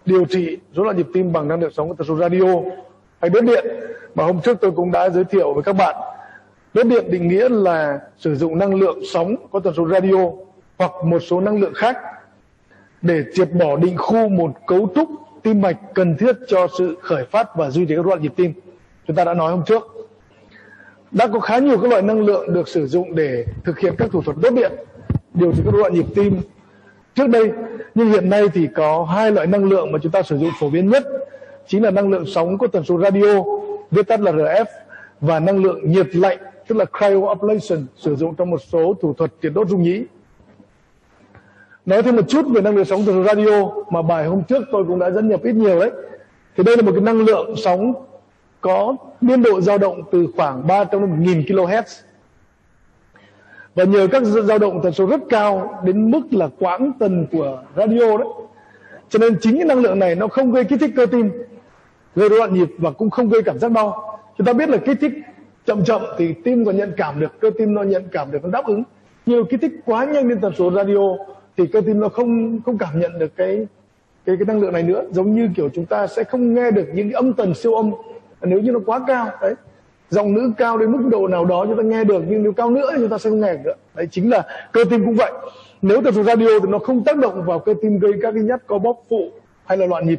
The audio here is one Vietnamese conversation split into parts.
điều trị rối loạn nhịp tim bằng năng lượng sống có tần số radio hay đốt điện mà hôm trước tôi cũng đã giới thiệu với các bạn. Đốt điện định nghĩa là sử dụng năng lượng sóng có tần số radio hoặc một số năng lượng khác để triệt bỏ định khu một cấu trúc tim mạch cần thiết cho sự khởi phát và duy trì các rối loạn nhịp tim. Chúng ta đã nói hôm trước. Đã có khá nhiều các loại năng lượng được sử dụng để thực hiện các thủ thuật đốt điện điều trị các rối loạn nhịp tim trước đây, nhưng hiện nay thì có hai loại năng lượng mà chúng ta sử dụng phổ biến nhất, chính là năng lượng sóng có tần số radio, viết tắt là RF, và năng lượng nhiệt lạnh, tức là cryoablation, sử dụng trong một số thủ thuật triệt đốt rung nhĩ. Nói thêm một chút về năng lượng sóng tần số radio mà bài hôm trước tôi cũng đã dẫn nhập ít nhiều đấy. Thì đây là một cái năng lượng sóng có biên độ dao động từ khoảng 300 đến 1000 kHz. Và nhờ các dao động tần số rất cao đến mức là quãng tần của radio đấy, cho nên chính cái năng lượng này nó không gây kích thích cơ tim, gây rối loạn nhịp và cũng không gây cảm giác đau. Chúng ta biết là kích thích chậm chậm thì tim còn nhận cảm được, cơ tim nó nhận cảm được, nó đáp ứng. Nhưng kích thích quá nhanh lên tần số radio thì cơ tim nó không cảm nhận được cái năng lượng này nữa. Giống như kiểu chúng ta sẽ không nghe được những cái âm tần siêu âm nếu như nó quá cao đấy. Giọng nữ cao đến mức độ nào đó chúng ta nghe được, nhưng nếu cao nữa thì chúng ta sẽ không nghe được nữa. Đấy chính là cơ tim cũng vậy. Nếu tần số radio thì nó không tác động vào cơ tim gây các cái nhát co bóp phụ hay là loạn nhịp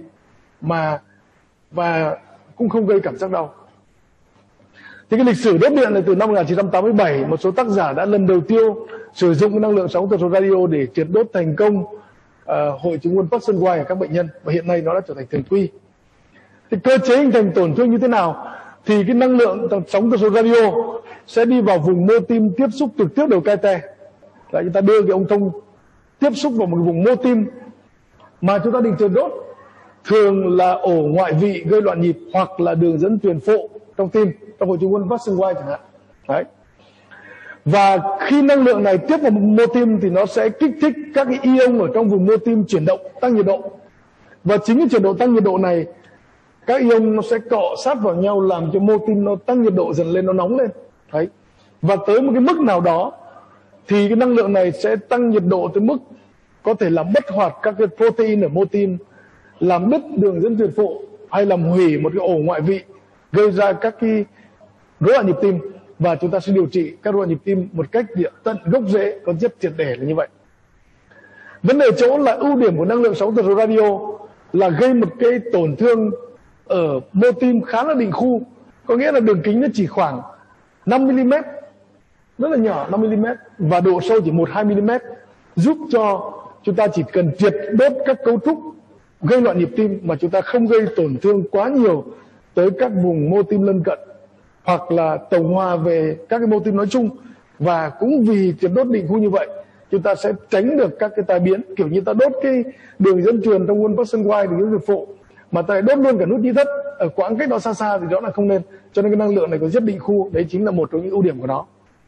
và cũng không gây cảm giác đau. Thì cái lịch sử đốt điện này từ năm 1987, một số tác giả đã lần đầu tiên sử dụng năng lượng sóng tần số radio để triệt đốt thành công hội chứng Wolff-Parkinson ở các bệnh nhân, và hiện nay nó đã trở thành thường quy. Thì cơ chế hình thành tổn thương như thế nào? Thì cái năng lượng sóng tần số radio sẽ đi vào vùng mô tim tiếp xúc trực tiếp đầu catheter. Là chúng ta đưa cái ống thông tiếp xúc vào một vùng mô tim mà chúng ta định triệt đốt, thường là ổ ngoại vị gây loạn nhịp hoặc là đường dẫn truyền phụ trong tim, trong hội chứng Wolff-Parkinson chẳng hạn. Đấy. Và khi năng lượng này tiếp vào mô tim thì nó sẽ kích thích các cái ion ở trong vùng mô tim chuyển động, tăng nhiệt độ. Và chính cái chuyển động tăng nhiệt độ này, các ion nó sẽ cọ sát vào nhau làm cho mô tim nó tăng nhiệt độ dần lên, nó nóng lên. Đấy. Và tới một cái mức nào đó thì cái năng lượng này sẽ tăng nhiệt độ tới mức có thể làm bất hoạt các cái protein ở mô tim, làm đứt đường dẫn truyền phụ hay làm hủy một cái ổ ngoại vị, gây ra các cái rối loạn nhịp tim, và chúng ta sẽ điều trị các rối loạn nhịp tim một cách tận gốc rễ, có rất triệt để là như vậy. Vấn đề chỗ là ưu điểm của năng lượng sóng tần số radio là gây một cái tổn thương ở mô tim khá là định khu, có nghĩa là đường kính nó chỉ khoảng 5 mm, rất là nhỏ, 5 mm, và độ sâu chỉ 1-2 mm, giúp cho chúng ta chỉ cần triệt đốt các cấu trúc gây loạn nhịp tim mà chúng ta không gây tổn thương quá nhiều tới các vùng mô tim lân cận hoặc là tổng hòa về các cái mô tim nói chung. Và cũng vì triệt đốt định khu như vậy, chúng ta sẽ tránh được các cái tai biến, kiểu như ta đốt cái đường dẫn truyền trong Wolff-Parkinson đường dẫn truyền phụ mà ta lại đốt luôn cả nút nhĩ thất ở quãng cách đó xa xa thì rõ là không nên. Cho nên cái năng lượng này có rất định khu, đấy chính là một trong những ưu điểm của nó.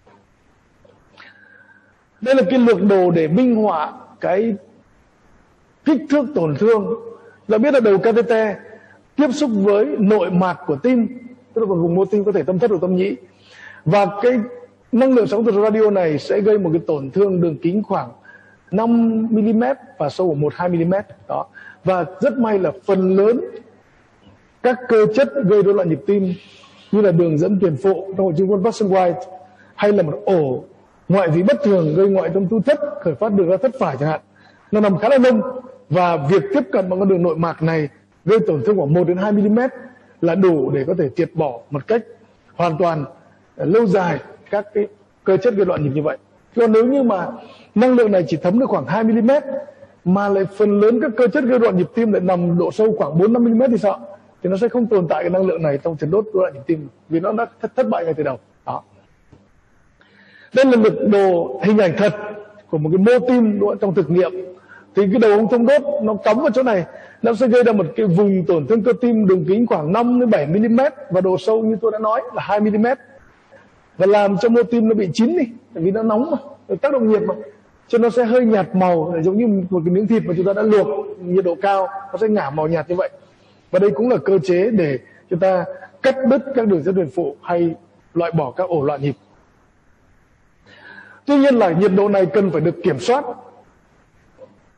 Đây là cái lược đồ để minh họa cái kích thước tổn thương. Đã biết là đầu catheter tiếp xúc với nội mạc của tim, tức là vùng mô tim có thể tâm thất hoặc tâm nhĩ, và cái năng lượng sóng tần số radio này sẽ gây một cái tổn thương đường kính khoảng 5 mm và sâu ở 1-2 mm đó. Và rất may là phần lớn các cơ chất gây rối loạn nhịp tim như là đường dẫn truyền phụ trong hội chứng Wolff-Parkinson hay là một ổ ngoại vị bất thường gây ngoại tâm tu thất khởi phát đường ra thất phải chẳng hạn, nó nằm khá là nông, và việc tiếp cận bằng con đường nội mạc này gây tổn thương khoảng 1-2 mm là đủ để có thể triệt bỏ một cách hoàn toàn lâu dài các cái cơ chất gây loạn nhịp như vậy. Còn nếu như mà năng lượng này chỉ thấm được khoảng 2 mm mà lại phần lớn các cơ chất gây loạn nhịp tim lại nằm độ sâu khoảng 4-5 mm thì sao? Thì nó sẽ không tồn tại cái năng lượng này trong triệt đốt rối loạn nhịp tim, vì nó đã thất bại ngay từ đầu. Đó. Đây là một đồ hình ảnh thật của một cái mô tim trong thực nghiệm. Thì cái đầu ống thông đốt nó cắm vào chỗ này, nó sẽ gây ra một cái vùng tổn thương cơ tim đường kính khoảng 5-7 mm và độ sâu như tôi đã nói là 2 mm, và làm cho mô tim nó bị chín đi, bởi vì nó nóng mà, tác động nhiệt mà, cho nó sẽ hơi nhạt màu, giống như một cái miếng thịt mà chúng ta đã luộc nhiệt độ cao, nó sẽ ngả màu nhạt như vậy. Và đây cũng là cơ chế để chúng ta cắt đứt các đường dẫn truyền phụ hay loại bỏ các ổ loạn nhịp. Tuy nhiên là nhiệt độ này cần phải được kiểm soát.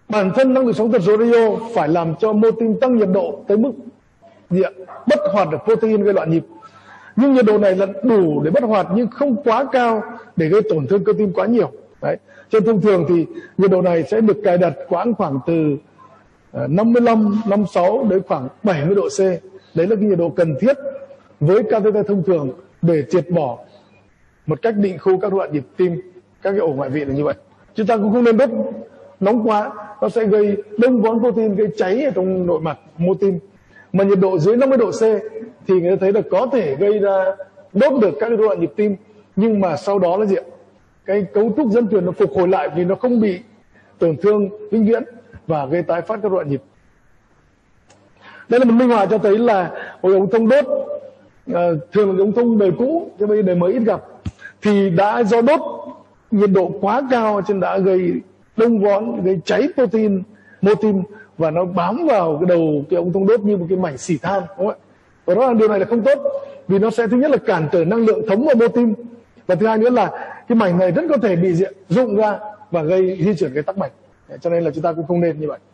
Bản thân năng lượng sóng tần số radio phải làm cho mô tim tăng nhiệt độ tới mức bất hoạt được protein gây loạn nhịp. Nhưng nhiệt độ này là đủ để bất hoạt nhưng không quá cao để gây tổn thương cơ tim quá nhiều. Đấy. Trên thông thường thì nhiệt độ này sẽ được cài đặt khoảng từ 55, 56 đến khoảng 70 độ C. Đấy là cái nhiệt độ cần thiết với catheter thông thường để triệt bỏ một cách định khu các loạn nhịp tim, các cái ổ ngoại vị là như vậy. Chúng ta cũng không nên đốt nóng quá, nó sẽ gây đông vón protein, gây cháy ở trong nội mạc mô tim. Mà nhiệt độ dưới 50 độ C thì người ta thấy là có thể gây ra đốt được các loạn nhịp tim, nhưng mà sau đó là gì ạ? Cái cấu trúc dẫn truyền nó phục hồi lại vì nó không bị tổn thương vĩnh viễn và gây tái phát các loạn nhịp. Đây là một minh họa cho thấy là hồi ống thông đốt thường là ống thông đời cũ, chứ bây giờ đời mới ít gặp, thì đã do đốt nhiệt độ quá cao cho nên đã gây đông vón, gây cháy protein mô tim và nó bám vào cái đầu cái ống thông đốt như một cái mảnh xỉ than, đúng không ạ? Và đó là điều này là không tốt vì nó sẽ thứ nhất là cản trở năng lượng thấm vào mô tim, và thứ hai nữa là cái mảnh này rất có thể bị rụng ra và gây di chuyển cái tắc mạch. Cho nên là chúng ta cũng không nên như vậy.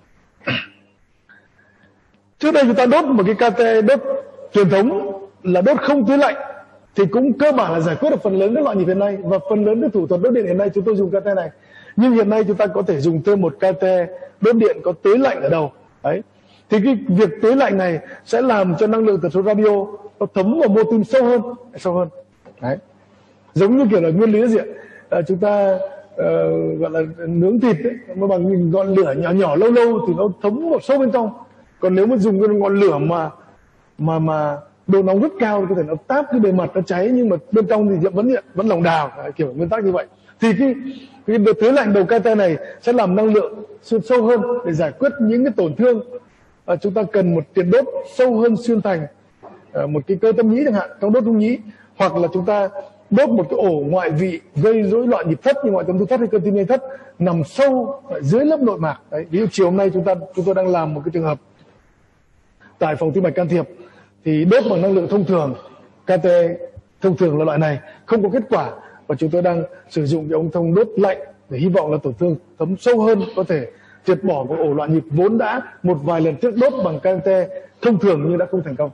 Trước đây chúng ta đốt một cái catheter đốt truyền thống là đốt không tưới lạnh thì cũng cơ bản là giải quyết được phần lớn các loại nhịp hiện nay, và phần lớn các thủ thuật đốt điện hiện nay chúng tôi dùng catheter này. Nhưng hiện nay chúng ta có thể dùng thêm một catheter đốt điện có tưới lạnh ở đầu. Đấy. Thì cái việc tưới lạnh này sẽ làm cho năng lượng tần số radio nó thấm vào mô tim sâu hơn. Đấy. Giống như kiểu là nguyên lý là gì ạ? Chúng ta gọi là nướng thịt ấy, mà bằng ngọn lửa nhỏ lâu thì nó thấm vào sâu bên trong. Còn nếu mà dùng cái ngọn lửa mà độ nóng rất cao thì có thể nó táp cái bề mặt nó cháy, nhưng mà bên trong thì vẫn lòng đào, kiểu nguyên tắc như vậy. Thì cái tưới lạnh đầu catheter này sẽ làm năng lượng sâu hơn để giải quyết những cái tổn thương. Chúng ta cần một tiền đốt sâu hơn xuyên thành một cái cơ tâm nhĩ chẳng hạn, trong đốt trung nhĩ, hoặc là chúng ta đốt một cái ổ ngoại vị gây rối loạn nhịp thất như ngoại tâm thu thất hay cơ tim gây thất nằm sâu ở dưới lớp nội mạc. Đấy. Ví dụ chiều hôm nay chúng tôi đang làm một cái trường hợp tại phòng tim mạch can thiệp thì đốt bằng năng lượng thông thường, catheter thông thường là loại này không có kết quả, và chúng tôi đang sử dụng cái ống thông đốt lạnh để hy vọng là tổn thương thấm sâu hơn, có thể triệt bỏ cái ổ loạn nhịp vốn đã một vài lần trước đốt bằng catheter thông thường nhưng đã không thành công.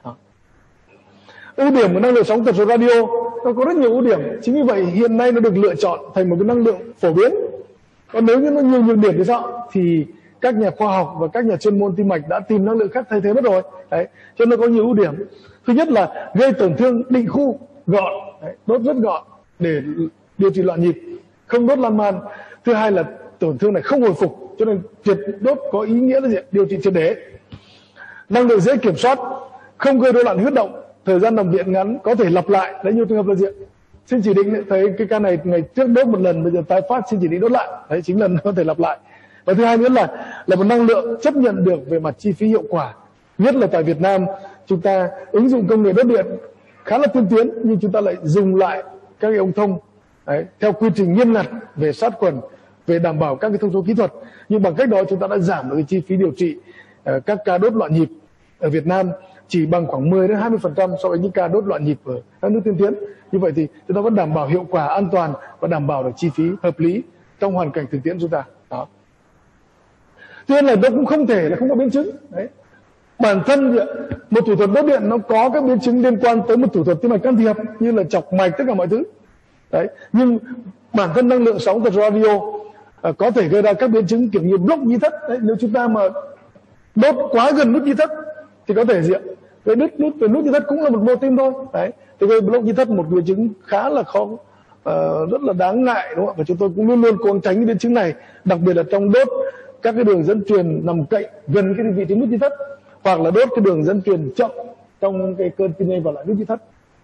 Ưu điểm của năng lượng sóng tần số radio nó có rất nhiều ưu điểm, chính vì vậy hiện nay nó được lựa chọn thành một cái năng lượng phổ biến. Còn nếu như nó nhiều nhược điểm thì sao? Thì các nhà khoa học và các nhà chuyên môn tim mạch đã tìm năng lượng khác thay thế mất rồi. Đấy. Cho nên nó có nhiều ưu điểm. Thứ nhất là gây tổn thương định khu gọn, đốt rất gọn để điều trị loạn nhịp, không đốt lan man. Thứ hai là tổn thương này không hồi phục, cho nên triệt đốt có ý nghĩa là gì? Điều trị triệt để. Năng lượng dễ kiểm soát, không gây rối loạn huyết động, thời gian nằm viện ngắn, có thể lặp lại. Đấy, nhiều trường hợp là gì? Xin chỉ định thấy cái ca này ngày trước đốt một lần, bây giờ tái phát xin chỉ định đốt lại. Đấy, chính là có thể lặp lại. Và thứ hai nữa là một năng lượng chấp nhận được về mặt chi phí hiệu quả. Nhất là tại Việt Nam, chúng ta ứng dụng công nghệ đốt điện khá là tiên tiến, nhưng chúng ta lại dùng lại các cái ống thông theo quy trình nghiêm ngặt về sát khuẩn, về đảm bảo các cái thông số kỹ thuật. Nhưng bằng cách đó chúng ta đã giảm được cái chi phí điều trị các ca đốt loạn nhịp ở Việt Nam chỉ bằng khoảng 10 đến 20% so với những ca đốt loạn nhịp ở các nước tiên tiến. Như vậy thì chúng ta vẫn đảm bảo hiệu quả, an toàn và đảm bảo được chi phí hợp lý trong hoàn cảnh thực tiễn chúng ta. Đó. Tuy nhiên là nó cũng không thể là không có biến chứng. Đấy. Bản thân một thủ thuật đốt điện nó có các biến chứng liên quan tới một thủ thuật tim mạch can thiệp như là chọc mạch, tất cả mọi thứ. Đấy. Nhưng bản thân năng lượng sóng tần số radio có thể gây ra các biến chứng kiểu như block nhĩ thất. Đấy. Nếu chúng ta mà đốt quá gần nút nhĩ thất thì có thể gây nút nhĩ thất cũng là một mô tim thôi. Đấy. Thì gây block nhĩ thất một biến chứng khá là khó, rất là đáng ngại, đúng không? Và chúng tôi cũng luôn luôn cố gắng tránh cái biến chứng này, đặc biệt là trong đốt các cái đường dẫn truyền nằm cạnh gần cái vị trí nút nhĩ thất, hoặc là đốt cái đường dẫn truyền chậm trong cái cơn tim vào lại nút nhĩ thất.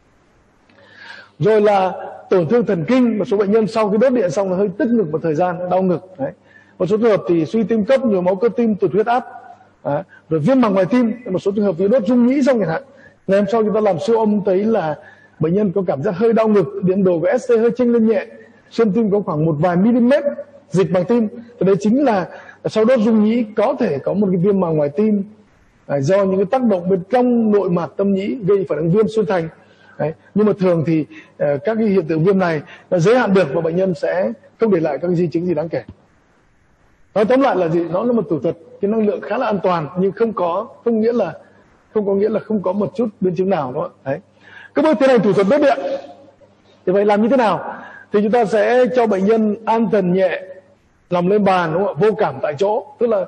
Rồi là tổn thương thần kinh, một số bệnh nhân sau khi đốt điện xong là hơi tức ngực một thời gian, đau ngực. Đấy. Một số trường hợp thì suy tim cấp, nhồi máu cơ tim, tụt huyết áp. Đấy. Rồi viêm màng ngoài tim, một số trường hợp thì đốt rung nhĩ xong chẳng hạn. Ngày hôm sau chúng ta làm siêu âm thấy là bệnh nhân có cảm giác hơi đau ngực, điện đồ của ST hơi chênh lên nhẹ, xuyên tim có khoảng một vài mm dịch bằng tim. Thì đấy chính là sau đốt rung nhĩ có thể có một cái viêm màng ngoài tim do những cái tác động bên trong nội mạc tâm nhĩ gây phản ứng viêm xuyên thành. Đấy. Nhưng mà thường thì các cái hiện tượng viêm này nó giới hạn được và bệnh nhân sẽ không để lại các di chứng gì đáng kể. Nói tóm lại là gì? Nó là một thủ thuật cái năng lượng khá là an toàn, nhưng không có nghĩa là không có một chút biến chứng nào đó. Đấy. Các bước tiến hành thủ thuật đốt điện thì phải làm như thế nào? Thì chúng ta sẽ cho bệnh nhân an thần nhẹ, nằm lên bàn, đúng không ạ? Vô cảm tại chỗ, tức là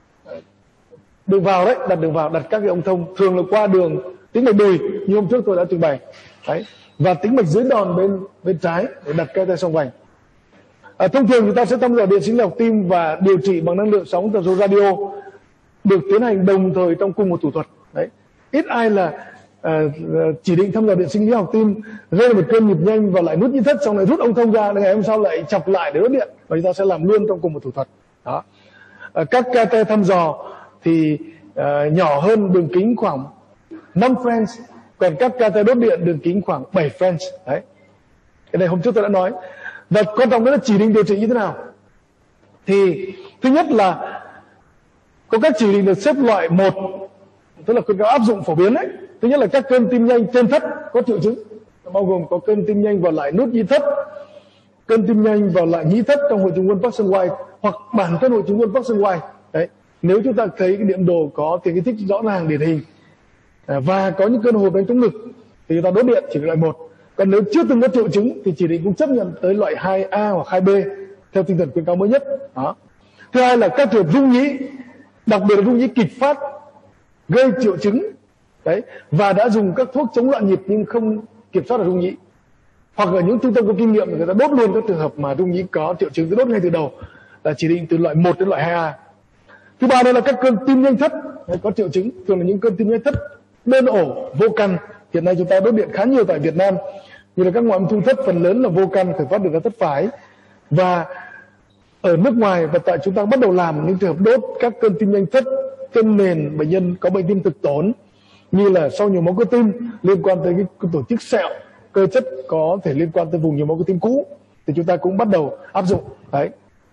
đường vào đấy, đặt các cái ống thông, thường là qua đường tĩnh mạch đùi như hôm trước tôi đã trình bày. Đấy. Và tĩnh mạch dưới đòn bên trái để đặt cái tay song vành. Thông thường chúng ta sẽ thăm dò điện sinh học tim và điều trị bằng năng lượng sóng tần số radio được tiến hành đồng thời trong cùng một thủ thuật. Đấy. Ít ai là chỉ định thăm dò điện sinh lý học tim, gây một cơn nhịp nhanh và lại nút nhĩ thất, xong lại rút ống thông ra, ngày hôm sau lại chọc lại để đốt điện, và chúng ta sẽ làm luôn trong cùng một thủ thuật. Đó. Các catheter thăm dò thì nhỏ hơn, đường kính khoảng 5 French, còn các catheter đốt điện đường kính khoảng 7 French. Đấy. Cái này hôm trước tôi đã nói. Và quan trọng đó là chỉ định điều trị như thế nào. Thì thứ nhất là có các chỉ định được xếp loại 1, tức là khuyến cáo áp dụng phổ biến đấy. Thứ nhất là các cơn tim nhanh trên thất có triệu chứng, bao gồm có cơn tim nhanh vào lại nút nhĩ thất, cơn tim nhanh vào lại nhĩ thất trong hội chứng Wolff Parkinson White, hoặc bản thân hội chứng Wolff Parkinson White. Đấy. Nếu chúng ta thấy cái điểm đồ có tiền kích thích rõ ràng điển hình và có những cơn hồi đánh trống ngực thì chúng ta đốt điện chỉ định loại 1. Còn nếu chưa từng có triệu chứng thì chỉ định cũng chấp nhận tới loại 2A hoặc 2B theo tinh thần khuyến cáo mới nhất. Đó. Thứ hai là các trường hợp rung nhĩ, đặc biệt là rung nhĩ kịch phát gây triệu chứng, đấy, và đã dùng các thuốc chống loạn nhịp nhưng không kiểm soát được rung nhĩ, hoặc ở những trung tâm có kinh nghiệm người ta đốt luôn các trường hợp mà rung nhĩ có triệu chứng, cứ đốt ngay từ đầu, là chỉ định từ loại 1 đến loại 2A. Thứ ba đây là các cơn tim nhanh thất có triệu chứng, thường là những cơn tim nhanh thất đơn ổ vô căn. Hiện nay chúng ta đốt điện khá nhiều tại Việt Nam, như là các ngoại âm thu thất phần lớn là vô căn, khởi phát được ra thất phái. Và ở nước ngoài và tại chúng ta bắt đầu làm những trường hợp đốt các cơn tim nhanh thất trên nền bệnh nhân có bệnh tim thực tốn, như là sau nhồi máu cơ tim liên quan tới cái tổ chức sẹo cơ chất có thể liên quan tới vùng nhồi máu cơ tim cũ, thì chúng ta cũng bắt đầu áp dụng. Đấy.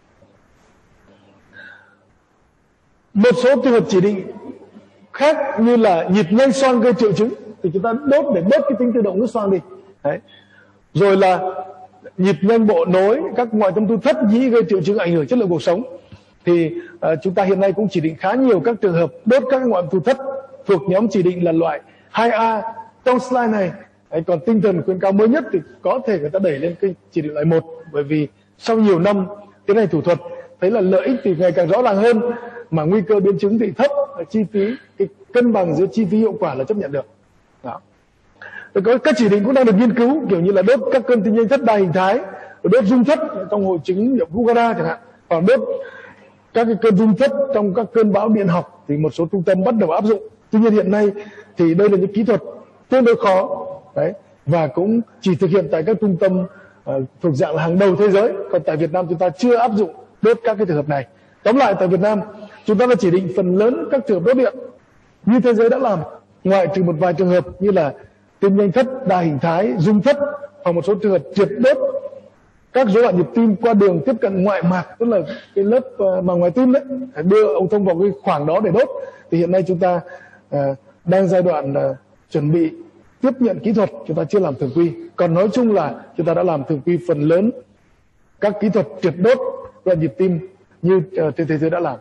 Một số trường hợp chỉ định khác như là nhịp nhanh xoang gây triệu chứng thì chúng ta đốt để bớt cái tính tự động nút xoang đi. Đấy. Rồi là nhịp nhanh bộ nối, các ngoại tâm thu thất nhĩ gây triệu chứng ảnh hưởng chất lượng cuộc sống, thì chúng ta hiện nay cũng chỉ định khá nhiều các trường hợp đốt các ngoại âm thu thất thuộc nhóm chỉ định là loại 2A trong slide này. Đấy, còn tinh thần khuyến cáo mới nhất thì có thể người ta đẩy lên cái chỉ định loại 1, bởi vì sau nhiều năm tiến hành thủ thuật thấy là lợi ích thì ngày càng rõ ràng hơn, mà nguy cơ biến chứng thì thấp, chi phí, cái cân bằng giữa chi phí hiệu quả là chấp nhận được. Đó. Có các chỉ định cũng đang được nghiên cứu, kiểu như là đốt các cơn tim nhanh thất đa hình thái, đốt rung thất trong hội chứng Bugara chẳng hạn, hoặc đốt các cái cơn rung thất trong các cơn bão điện học, thì một số trung tâm bắt đầu áp dụng. Tuy nhiên hiện nay thì đây là những kỹ thuật tương đối khó, đấy, và cũng chỉ thực hiện tại các trung tâm thuộc dạng là hàng đầu thế giới. Còn tại Việt Nam chúng ta chưa áp dụng đốt các cái trường hợp này. Tóm lại, tại Việt Nam chúng ta đã chỉ định phần lớn các trường hợp đốt điện như thế giới đã làm, ngoại trừ một vài trường hợp như là tim nhanh thất đa hình thái, rung thất, hoặc một số trường hợp triệt đốt các rối loạn nhịp tim qua đường tiếp cận ngoại mạc, tức là cái lớp màng ngoài tim đấy, đưa ống thông vào cái khoảng đó để đốt. Thì hiện nay chúng ta đang giai đoạn chuẩn bị tiếp nhận kỹ thuật, chúng ta chưa làm thường quy. Còn nói chung là chúng ta đã làm thường quy phần lớn các kỹ thuật triệt đốt và nhịp tim như trên thế giới đã làm.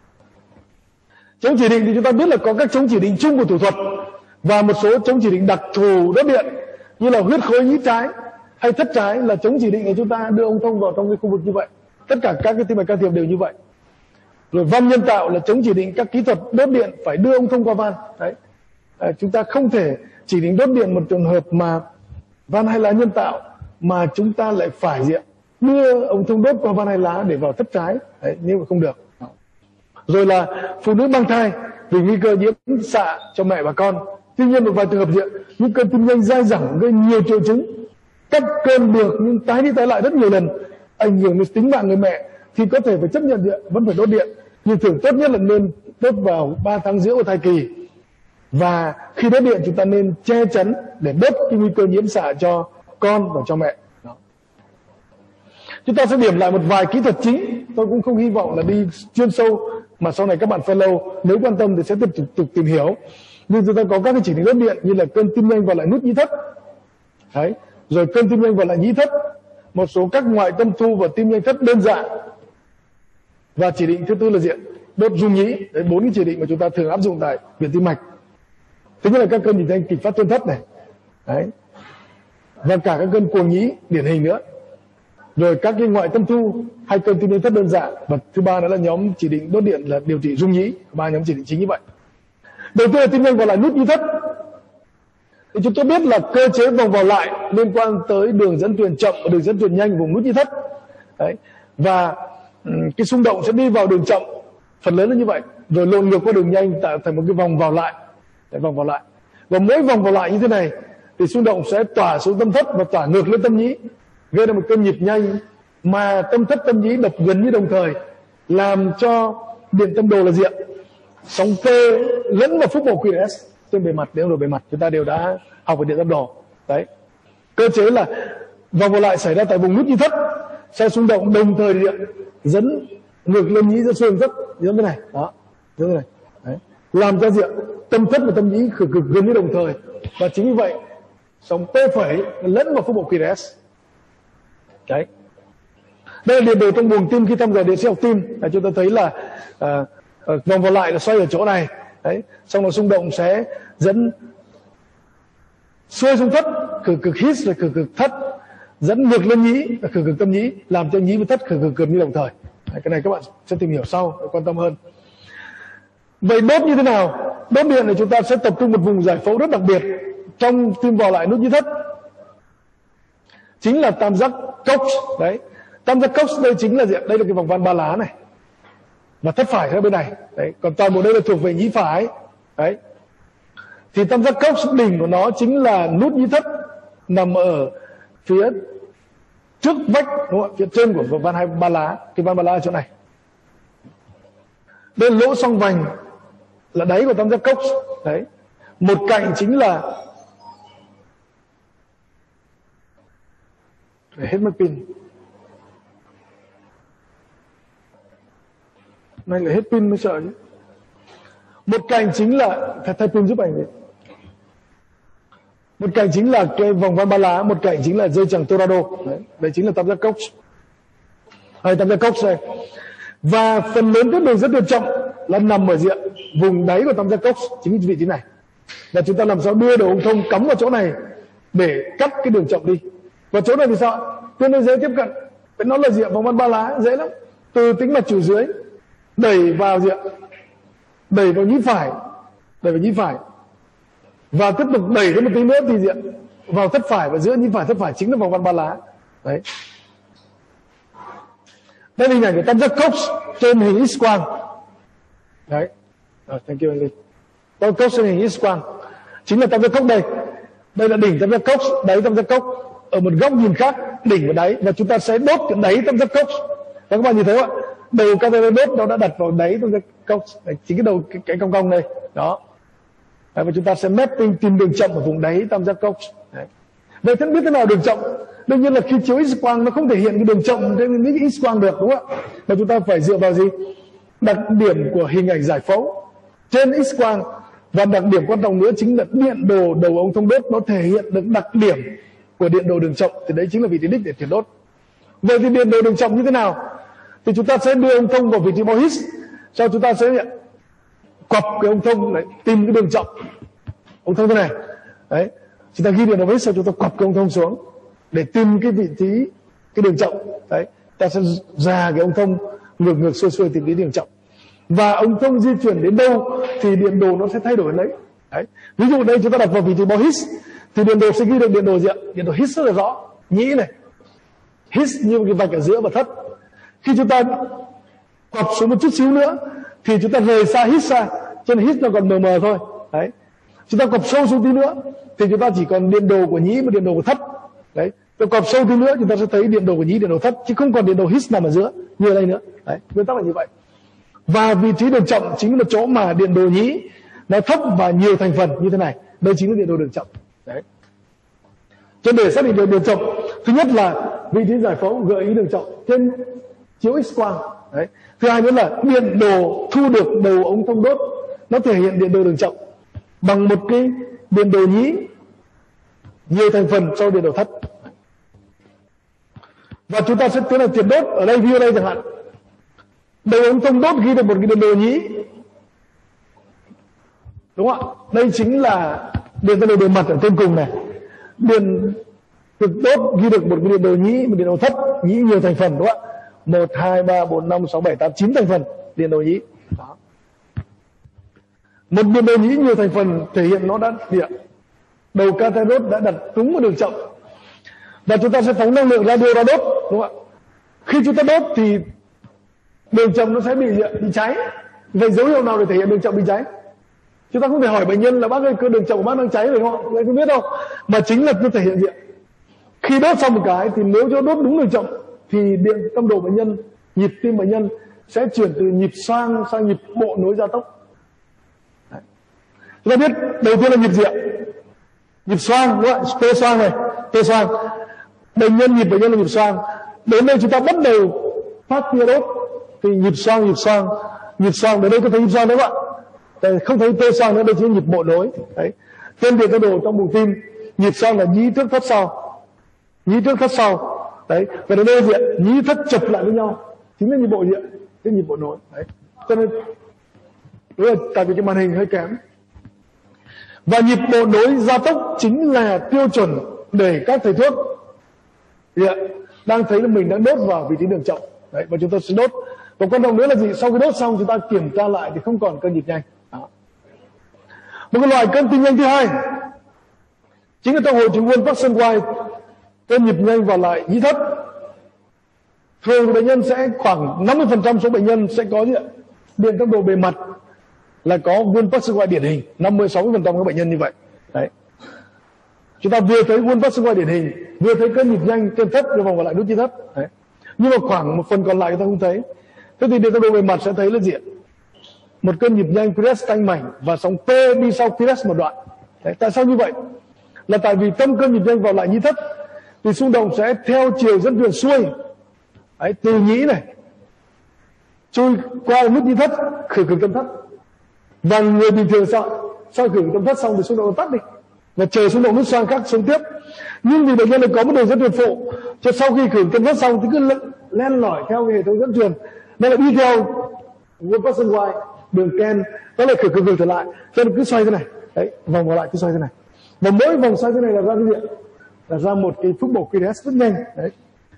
Chống chỉ định thì chúng ta biết là có các chống chỉ định chung của thủ thuật và một số chống chỉ định đặc thù đốt điện, như là huyết khối nhĩ trái hay thất trái là chống chỉ định để chúng ta đưa ống thông vào trong cái khu vực như vậy. Tất cả các cái tim mạch can thiệp đều như vậy. Rồi van nhân tạo là chống chỉ định các kỹ thuật đốt điện phải đưa ống thông qua van. Đấy. Chúng ta không thể chỉ định đốt điện một trường hợp mà van hai lá nhân tạo mà chúng ta lại phải đưa ống thông đốt qua van hai lá để vào thất trái. Đấy, như vậy không được. Rồi là phụ nữ mang thai vì nguy cơ nhiễm xạ cho mẹ và con. Tuy nhiên một vài trường hợp những cơn tim nhanh dai dẳng gây nhiều triệu chứng, cắt cơn được nhưng tái đi tái lại rất nhiều lần, ảnh hưởng đến tính mạng người mẹ, thì có thể phải chấp nhận điện, vẫn phải đốt điện. Nhưng thường tốt nhất là nên đốt vào 3 tháng rưỡi của thai kỳ. Và khi đốt điện chúng ta nên che chắn để bớt cái nguy cơ nhiễm xạ cho con và cho mẹ. Đó. Chúng ta sẽ điểm lại một vài kỹ thuật chính. Tôi cũng không hy vọng là đi chuyên sâu, mà sau này các bạn fellow nếu quan tâm thì sẽ tiếp tục tìm hiểu. Nhưng chúng ta có các cái chỉ định đốt điện như là cơn tim nhanh vào lại nút nhĩ thất. Đấy. Rồi cơn tim nhanh vào lại nhĩ thất, một số các ngoại tâm thu và tim nhanh thất đơn giản, Và chỉ định thứ tư là gì? Đốt rung nhĩ. Đấy, 4 cái chỉ định mà chúng ta thường áp dụng tại viện tim mạch. Thứ nhất là các cơn nhịp nhanh kịch phát tuyên thất này. Đấy. Và cả các cơn cuồng nhĩ điển hình nữa. Rồi các cái ngoại tâm thu hay cơn tim thất đơn giản. Và thứ ba đó là nhóm chỉ định đốt điện là điều trị rung nhĩ. 3 nhóm chỉ định chính như vậy. Đầu tiên là tim nhanh vào lại nút nhĩ thất. Thì chúng tôi biết là cơ chế vòng vào lại liên quan tới đường dẫn truyền chậm và đường dẫn truyền nhanh vùng nút nhĩ thất. Đấy. Và cái xung động sẽ đi vào đường chậm, phần lớn là như vậy, rồi lộn ngược qua đường nhanh tạo thành một cái vòng vào lại. Đấy, vòng vào lại. Và mỗi vòng vào lại như thế này thì xung động sẽ tỏa xuống tâm thất và tỏa ngược lên tâm nhĩ, gây ra một cơn nhịp nhanh mà tâm thất tâm nhĩ đập gần như đồng thời, làm cho điện tâm đồ là gì ạ? Sóng cơ lẫn vào phúc màu QRS trên bề mặt, đều ở bề mặt chúng ta đều đã học về điện tâm đồ. Đấy, cơ chế là vòng vào lại xảy ra tại vùng nút nhĩ thất, sẽ xung động đồng thời điện dẫn ngược lên nhĩ, dẫn xương thất, giống thế này, đó, giống thế này. Đấy. Làm cho diện tâm thất và tâm nhĩ cực gần như đồng thời, và chính vì vậy sóng P phẩy lẫn vào phúc màu QRS. Đấy, đây là điện đồ trong buồng tim khi thăm dò điện sinh học tim. Chúng ta thấy là vòng vào lại là xoay ở chỗ này. Đấy, xong rồi xung động sẽ dẫn xuôi xuống thất, cực hít rồi cực thất, dẫn ngược lên nhĩ, cực tâm nhĩ, làm cho nhĩ và thất cực gần như đồng thời. Đấy, cái này các bạn sẽ tìm hiểu sau, quan tâm hơn. Vậy đốt như thế nào? Đốt điện thì chúng ta sẽ tập trung một vùng giải phẫu rất đặc biệt trong tim vào lại nút nhĩ thất, chính là tam giác Cox. Đấy, tam giác Cox đây chính là gì? Đây là cái vòng van ba lá này, và thất phải ở bên này. Đấy, còn toàn bộ đây là thuộc về nhĩ phải. Đấy, thì tam giác Cox đỉnh của nó chính là nút nhĩ thất nằm ở phía trước vách, đúng không? Phía trên của vòng van ba lá. Cái van ba lá ở chỗ này. Đây lỗ xoang vành là đáy của tam giác Cox. Đấy, một cạnh chính là để hết mất pin. Này lại hết pin mới sợ chứ. Một cạnh chính là phải thay pin giúp anh đấy. Một cạnh chính là cái vòng van ba lá, một cạnh chính là dây chằng Torado. Đấy chính là tam giác Cox. Hay tam giác Cox đây. Và phần lớn các đường dẫn truyền chậm là nằm ở diện vùng đáy của tam giác Cox, chính vị trí này. Và chúng ta làm sao đưa đầu ống thông cắm vào chỗ này để cắt cái đường chậm đi. Và chỗ này thì sao? Tương đối dễ tiếp cận. Nó là diện vòng van ba lá, dễ lắm. Từ tĩnh mạch chủ dưới đẩy vào diện, đẩy vào nhĩ phải, đẩy vào nhĩ phải, và tiếp tục đẩy thêm một tí nữa thì diện vào thất phải, và giữa nhĩ phải thất phải chính là vòng van ba lá. Đấy, đây là hình ảnh của tam giác Cox trên hình X-quang. Đấy, thank you anh Linh. Tam giác Cox trên hình X-quang chính là tam giác Cox đây. Đây là đỉnh tam giác Cox, đáy tam giác Cox. Ở một góc nhìn khác, đỉnh và đáy, và chúng ta sẽ đốt cái đáy tam giác Cox. Và các bạn nhìn thấy không ạ? Đầu catheter đốt nó đã đặt vào đáy tam giác Cox. Đấy, chính cái đầu cái cong cong đây. Đó. Đấy, và chúng ta sẽ mapping tìm đường chậm ở vùng đáy tam giác Cox. Đấy. Vậy thế biết thế nào đường chậm? Đương nhiên là khi chiếu X-quang nó không thể hiện cái đường chậm trên những cái X-quang được, đúng không ạ? Mà chúng ta phải dựa vào gì? Đặc điểm của hình ảnh giải phẫu trên X-quang, và đặc điểm quan trọng nữa chính là điện đồ đầu ống thông đốt nó thể hiện được đặc điểm của điện đồ đường chậm, thì đấy chính là vị trí đích để chuyển đốt. Vậy thì điện đồ đường chậm như thế nào? Thì chúng ta sẽ đưa ống thông vào vị trí bao hít, sau chúng ta sẽ quặp cái ống thông này, tìm cái đường chậm ống thông thế này. Đấy, chúng ta ghi điện đồ hít, sau chúng ta quặp cái ống thông xuống để tìm cái vị trí cái đường chậm. Đấy, ta sẽ ra cái ống thông ngược xuôi tìm đến đường chậm, và ống thông di chuyển đến đâu thì điện đồ nó sẽ thay đổi lấy. Đấy, ví dụ đây chúng ta đặt vào vị trí bao hít thì điện đồ sẽ ghi được điện đồ gì ạ? Điện đồ hít rất là rõ, nhĩ này, hít như một cái vạch ở giữa và thất. Khi chúng ta quặp xuống một chút xíu nữa thì chúng ta rời xa hít ra, cho nên hít nó còn mờ mờ thôi. Đấy, chúng ta quặp sâu xuống tí nữa thì chúng ta chỉ còn điện đồ của nhĩ và điện đồ của thất. Đấy, tôi quặp sâu tí nữa chúng ta sẽ thấy điện đồ của nhĩ, điện đồ thất, chứ không còn điện đồ hít nằm ở giữa như ở đây nữa. Đấy, nguyên tắc là như vậy. Và vị trí đường chậm chính là chỗ mà điện đồ nhĩ nó thấp và nhiều thành phần như thế này, đây chính là điện đồ đường chậm. Đấy, cho để xác định được đường chậm, thứ nhất là vị trí giải phẫu gợi ý đường chậm trên chiếu X-quang. Đấy, thứ hai nữa là điện đồ thu được đầu ống thông đốt nó thể hiện điện đồ đường chậm bằng một cái điện đồ nhĩ nhiều thành phần sau điện đồ thất. Và chúng ta sẽ tiến hành chuyển đốt ở đây, view đây chẳng hạn. đầu ống thông đốt ghi được một cái điện đồ nhĩ, đúng không ạ? Đây chính là điện tâm đồ bề mặt ở trên cùng này. Điện cực đốt ghi được một cái điện đồ nhĩ, một điện đồ thất nhĩ nhiều thành phần, đúng không ạ? 1, 2, 3, 4, 5, 6, 7, 8, 9 thành phần điện đồ nhĩ. Đó. Một điện đồ nhĩ nhiều thành phần thể hiện nó đã điện đầu cathode đã đặt trúng vào đường chậm, và chúng ta sẽ phóng năng lượng radio ra đốt, đúng không ạ? Khi chúng ta đốt thì đường chậm nó sẽ bị cháy. Vậy dấu hiệu nào để thể hiện đường chậm bị cháy? Chúng ta không thể hỏi bệnh nhân là bác ơi, cơ đường chậm của bác đang cháy, phải không ạ? Vậy không biết đâu, mà chính là nó thể hiện điện. Khi đốt xong một cái thì nếu cho đốt đúng đường chậm thì điện tâm độ bệnh nhân, nhịp tim bệnh nhân sẽ chuyển từ nhịp xoang sang nhịp bộ nối gia tốc. Đấy. Chúng ta biết đầu tiên là nhịp gì ạ? Nhịp xoang, đúng không ạ? Tê xoang này, tê xoang. Bệnh nhân nhịp bệnh nhân là nhịp xoang. Đến đây chúng ta bắt đầu phát tia đốt thì nhịp xoang, đến đây có thấy nhịp xoang đúng không ạ? Không thấy tê xoang nữa, đây chỉ nhịp bộ nối. Đấy. Trên điện tâm đồ trong buồng tim, nhịp xoang là nhĩ trước thất sau, nhĩ trước thất sau. Đấy, và đến đây diện nhĩ thất chập lại với nhau, chính là nhịp bộ diện, cái nhịp bộ nối. Đấy. Cho nên đúng rồi, tại vì cái màn hình hơi kém. Và nhịp bộ nối gia tốc chính là tiêu chuẩn để các thầy thuốc đang thấy là mình đang đốt vào vị trí đường chậm. Đấy, và chúng ta sẽ đốt. Và quan trọng nữa là gì? Sau khi đốt xong chúng ta kiểm tra lại thì không còn cơn nhịp nhanh. Đó. Một cái loại cơn tim nhanh thứ hai chính là trong hội chứng Wilson White, cơn nhịp nhanh vào lại nhĩ thất. Thường bệnh nhân sẽ khoảng 50% số bệnh nhân sẽ có điện tâm độ bề mặt là có Wilson White điển hình, 50-60% các bệnh nhân như vậy. Đấy. Chúng ta vừa thấy Wilson White điển hình, vừa thấy cơn nhịp nhanh trên thất và vòng vào lại nút nhĩ thất. Đấy. Nhưng mà khoảng một phần còn lại người ta không thấy. Thế thì điện tâm độ bề mặt sẽ thấy là gì? Một cơn nhịp nhanh crest tanh mảnh và sóng T đi sau crest một đoạn. Đấy. Tại sao như vậy? Là tại vì trong cơn nhịp nhanh vào lại nhĩ thất thì xung động sẽ theo chiều dẫn truyền xuôi. Đấy, từ nhĩ này trôi qua nút nhĩ thất, khử cực tâm thất. Và người bình thường sao khử tâm thất xong thì xung động nó tắt đi và chờ xung động nút xoang khác xuống tiếp. Nhưng vì bệnh nhân này có một đường dẫn truyền phụ, cho sau khi khử tâm thất xong thì cứ len lỏi theo hệ thống dẫn truyền, nó lại đi theo Wilson White đường Ken, nó lại khử trở lại, cho nên cứ xoay thế này. Đấy, vòng vào lại cứ xoay thế này, và mỗi vòng xoay thế này là ra cái gì? Là ra một cái phúc bổ QRS rất nhanh. Đấy,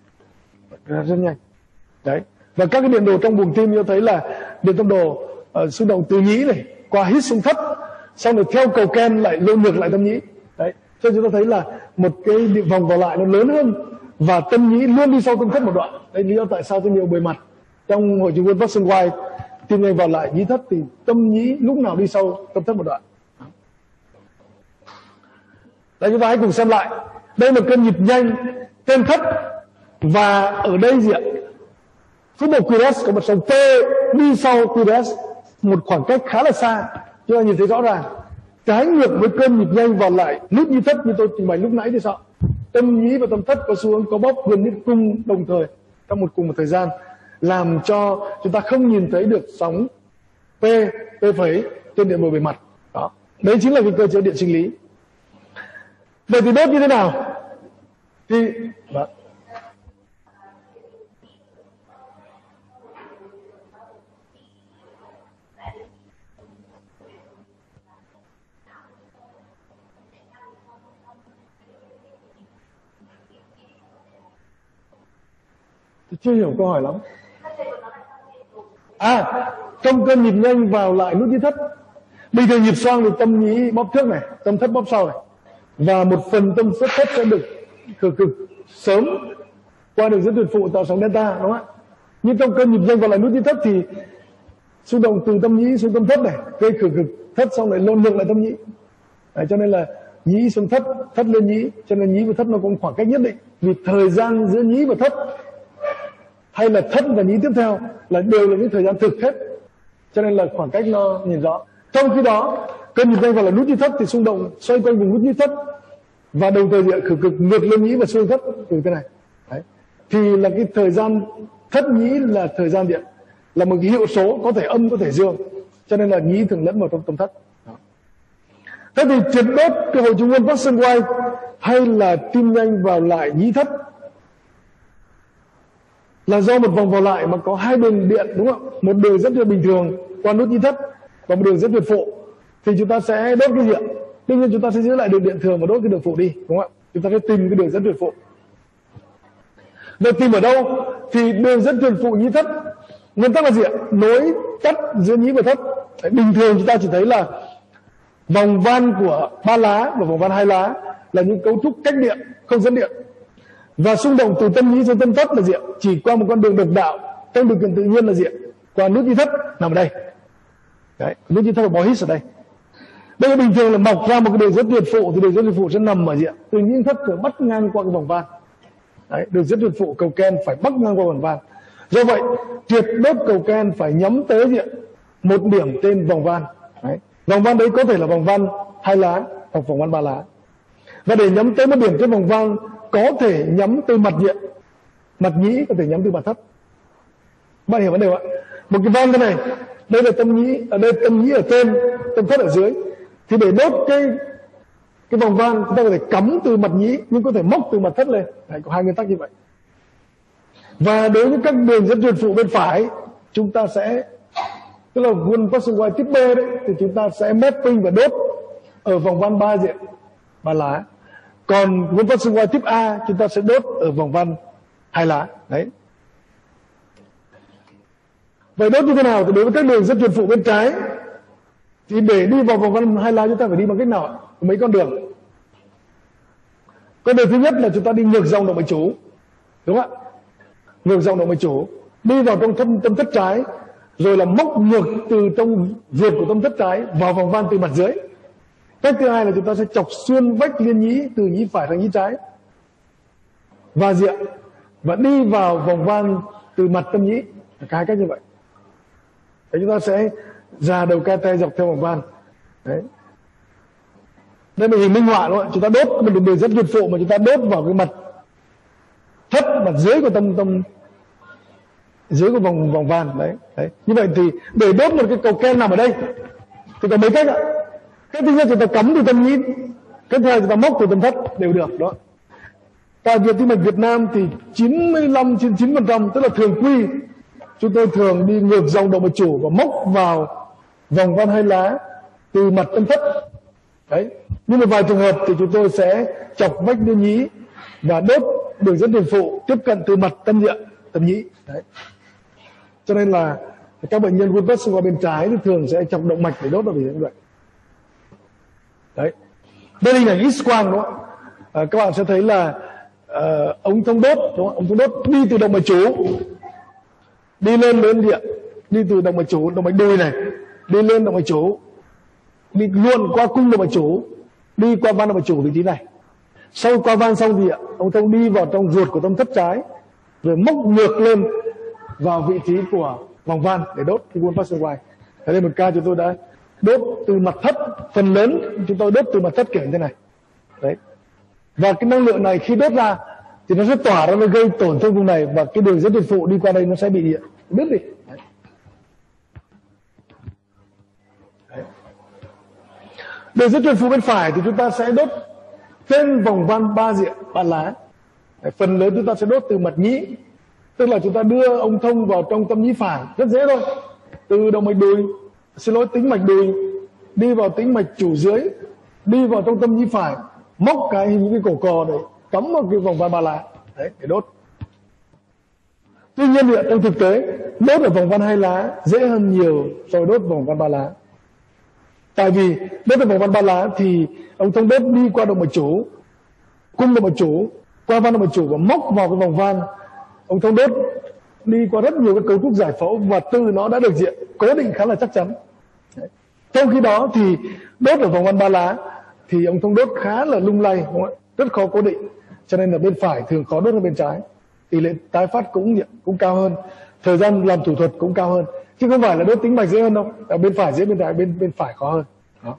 rất nhanh. Đấy, và các cái điện đồ trong buồng tim cho thấy là điện tâm đồ xung động từ nhĩ này qua hít xuống thất, xong rồi theo cầu Ken lại lộn ngược lại tâm nhĩ. Đấy, cho nên chúng ta thấy là một cái vòng vào lại nó lớn hơn và tâm nhĩ luôn đi sau tâm thất một đoạn. Đấy lý do tại sao có nhiều bề mặt trong hội chứng Wilson White tim nhanh vào lại nhĩ thất thì tâm nhĩ lúc nào đi sau tâm thất một đoạn. Đây, chúng ta hãy cùng xem lại. Đây là cơn nhịp nhanh trên thất, và ở đây gì ạ? Phút đầu QRS có một sóng T đi sau QRS một khoảng cách khá là xa, chúng ta nhìn thấy rõ ràng. Trái ngược với cơn nhịp nhanh vào lại nút nhĩ thất như tôi trình bày lúc nãy thì sao? Tâm nhĩ và tâm thất có xu hướng có bóp gần như cung đồng thời trong cùng một thời gian, làm cho chúng ta không nhìn thấy được sóng P phẩy trên điện bờ bề mặt. Đó, đấy chính là cái cơ chế điện sinh lý. Vậy thì đốt như thế nào? Thì đó. Tôi chưa hiểu câu hỏi lắm. Trong cơn nhịp nhanh vào lại nút nhĩ thất, bình thường nhịp xoang thì tâm nhĩ bóp trước này, tâm thất bóp sau này, và một phần tâm thất sẽ được khử cực sớm qua đường dẫn truyền phụ tạo sóng delta, đúng không ạ? Nhưng trong cơn nhịp nhanh vào lại nút nhĩ thất thì xung động từ tâm nhĩ xuống tâm thất này, gây khử cực thất xong lại lộn ngược lại tâm nhĩ. Đấy, cho nên là nhĩ xuống thất, thất lên nhĩ, cho nên nhĩ và thất nó có một khoảng cách nhất định. Vì thời gian giữa nhĩ và thất hay là thất và nhĩ tiếp theo là đều là những thời gian thực hết, cho nên là khoảng cách nó nhìn rõ. Trong khi đó cơn nhịp nhanh vào là nút nhĩ thất thì xung động xoay quanh vùng nút nhĩ thất và đồng thời khử cực ngược lên nhĩ và xuôi thất từ thế này. Đấy, thì là cái thời gian thất nhĩ là thời gian điện, là một cái hiệu số có thể âm có thể dương, cho nên là nhĩ thường lẫn vào trong tâm thất. Đó. Thế thì triệt đốt cái hội chứng Wilson White hay là tim nhanh vào lại nhĩ thất là do một vòng vào lại mà có hai đường điện, đúng không? Một đường dẫn điện bình thường qua nút nhĩ thất và một đường dẫn điện phụ, thì chúng ta sẽ đốt cái gì ạ? Đương nhiên chúng ta sẽ giữ lại đường điện thường và đốt cái đường phụ đi, đúng không ạ? Chúng ta sẽ tìm cái đường dẫn điện phụ. Vậy tìm ở đâu? Thì đường dẫn điện phụ nhĩ thất nguyên tắc là gì ạ? Nối tắt giữa nhĩ và thất. Bình thường chúng ta chỉ thấy là vòng van của 3 lá và vòng van 2 lá là những cấu trúc cách điện, không dẫn điện. Và xung động từ tâm nhĩ sang tâm thất là gì ạ? Chỉ qua một con đường độc đạo trong điều kiện tự nhiên là gì ạ? Qua nút nhĩ thất nằm ở đây. Đấy, nút nhĩ thất là bó hít ở đây. Đây là bình thường là mọc ra một cái đường dẫn điện phụ, thì đường dẫn điện phụ sẽ nằm ở gì ạ? Từ nhĩ thất rồi bắt ngang qua cái vòng van. Đấy, đường dẫn điện phụ cầu ken phải bắt ngang qua vòng van. Do vậy, triệt đốt cầu ken phải nhắm tới gì ạ? Một điểm trên vòng van. Đấy. Vòng van đấy có thể là vòng van 2 lá hoặc vòng van 3 lá. Và để nhắm tới một điểm trên vòng van có thể nhắm từ mặt diện, mặt nhĩ, có thể nhắm từ mặt thất. Bạn hiểu vấn đề không ạ? Một cái van thế này, đây là tâm nhĩ, ở đây tâm nhĩ ở trên, tâm thất ở dưới. Thì để đốt cái vòng van chúng ta có thể cắm từ mặt nhĩ nhưng có thể móc từ mặt thất lên. Đấy, có hai nguyên tắc như vậy. Và đối với các đường dẫn truyền phụ bên phải, chúng ta sẽ, tức là One Person Wire tiếp B đấy, thì chúng ta sẽ mapping và đốt ở vòng van 3 diện, 3 lá. Còn One Person Wire tiếp A chúng ta sẽ đốt ở vòng van 2 lá. Đấy. Vậy đốt như thế nào? Thì đối với các đường dẫn truyền phụ bên trái, thì để đi vào vòng van 2 lá chúng ta phải đi bằng cách nào? Mấy con đường. Con đường thứ nhất là chúng ta đi ngược dòng động mạch chủ, đúng không ạ? Ngược dòng động mạch chủ, đi vào trong tâm thất trái, rồi là móc ngược từ trong ruột của tâm thất trái vào vòng van từ mặt dưới. Cách thứ hai là chúng ta sẽ chọc xuyên vách liên nhĩ từ nhĩ phải sang nhĩ trái và diện và đi vào vòng van từ mặt tâm nhĩ. Cả hai cách như vậy. Đấy, chúng ta sẽ ra đầu kete dọc theo vòng van. Đấy. Đây là hình minh họa, đúng không? Chúng ta đốt một đường dẫn truyền phụ mà chúng ta đốt vào cái mặt thất, mặt dưới của tâm dưới của vòng van. Đấy. Đấy. Như vậy thì để đốt một cái cầu ken nằm ở đây thì có mấy cách ạ? Cách thứ nhất chúng ta cắm từ tâm nhĩ, cách thứ hai chúng ta móc từ tâm thất đều được đó. Tại Viện Tim mạch Việt Nam thì 95/9%, tức là thường quy, chúng tôi thường đi ngược dòng động mạch chủ và móc vào vòng van 2 lá từ mặt tâm thất. Đấy. Nhưng một vài trường hợp thì chúng tôi sẽ chọc vách liên nhĩ và đốt đường dẫn truyền phụ tiếp cận từ mặt tâm diện, tâm nhĩ. Đấy. Cho nên là các bệnh nhân One Person Wire bên trái thì thường sẽ chọc động mạch để đốt vào như vậy. Đấy. Đây là hình ảnh X-quang, đúng không? Các bạn sẽ thấy là ống thông đốt, đúng không? Ống thông đốt đi từ động mạch chủ đi lên đến điện, đi từ động mạch chủ, động mạch đùi này, đi lên động mạch chủ, đi luôn qua cung động mạch chủ, đi qua van động mạch chủ vị trí này. Sau qua van xong thì ống thông đi vào trong ruột của tâm thất trái, rồi móc ngược lên vào vị trí của vòng van để đốt cái One Person Wire. Ở đây một ca chúng tôi đã đốt từ mặt thất, phần lớn chúng tôi đốt từ mặt thất kiểu như thế này. Đấy. Và cái năng lượng này khi đốt ra thì nó sẽ tỏa ra, nó gây tổn thương vùng này, và cái đường dẫn truyền phụ đi qua đây nó sẽ bị điện, đứt đi. Đấy. Đấy. Đường dẫn truyền phụ bên phải thì chúng ta sẽ đốt trên vòng van 3 diện, 3 lá. Đấy. Phần lớn chúng ta sẽ đốt từ mặt nhĩ, tức là chúng ta đưa ống thông vào trong tâm nhĩ phải, rất dễ thôi. Từ động mạch đùi, tĩnh mạch đùi, đi vào tĩnh mạch chủ dưới, đi vào trong tâm nhĩ phải, móc cái hình cái cổ cò để cắm vào cái vòng van 3 lá. Đấy, để đốt. Tuy nhiên thì trong thực tế đốt ở vòng van 2 lá dễ hơn nhiều so với đốt vòng van 3 lá. Tại vì đốt ở vòng van 3 lá thì ống thông đốt đi qua động mạch chủ, cung động mạch chủ, qua van động mạch chủ và móc vào cái vòng van. Ống thông đốt đi qua rất nhiều cái cấu trúc giải phẫu và từ nó đã được diện cố định khá là chắc chắn. Đấy. Trong khi đó thì đốt ở vòng van 3 lá thì ống thông đốt khá là lung lay, đúng không? Rất khó cố định, cho nên là bên phải thường khó đốt hơn bên trái. Tỷ lệ tái phát cũng cao hơn, thời gian làm thủ thuật cũng cao hơn, chứ không phải là đốt tĩnh mạch dễ hơn đâu. Ở bên phải dễ, bên trái, bên phải khó hơn. Đó.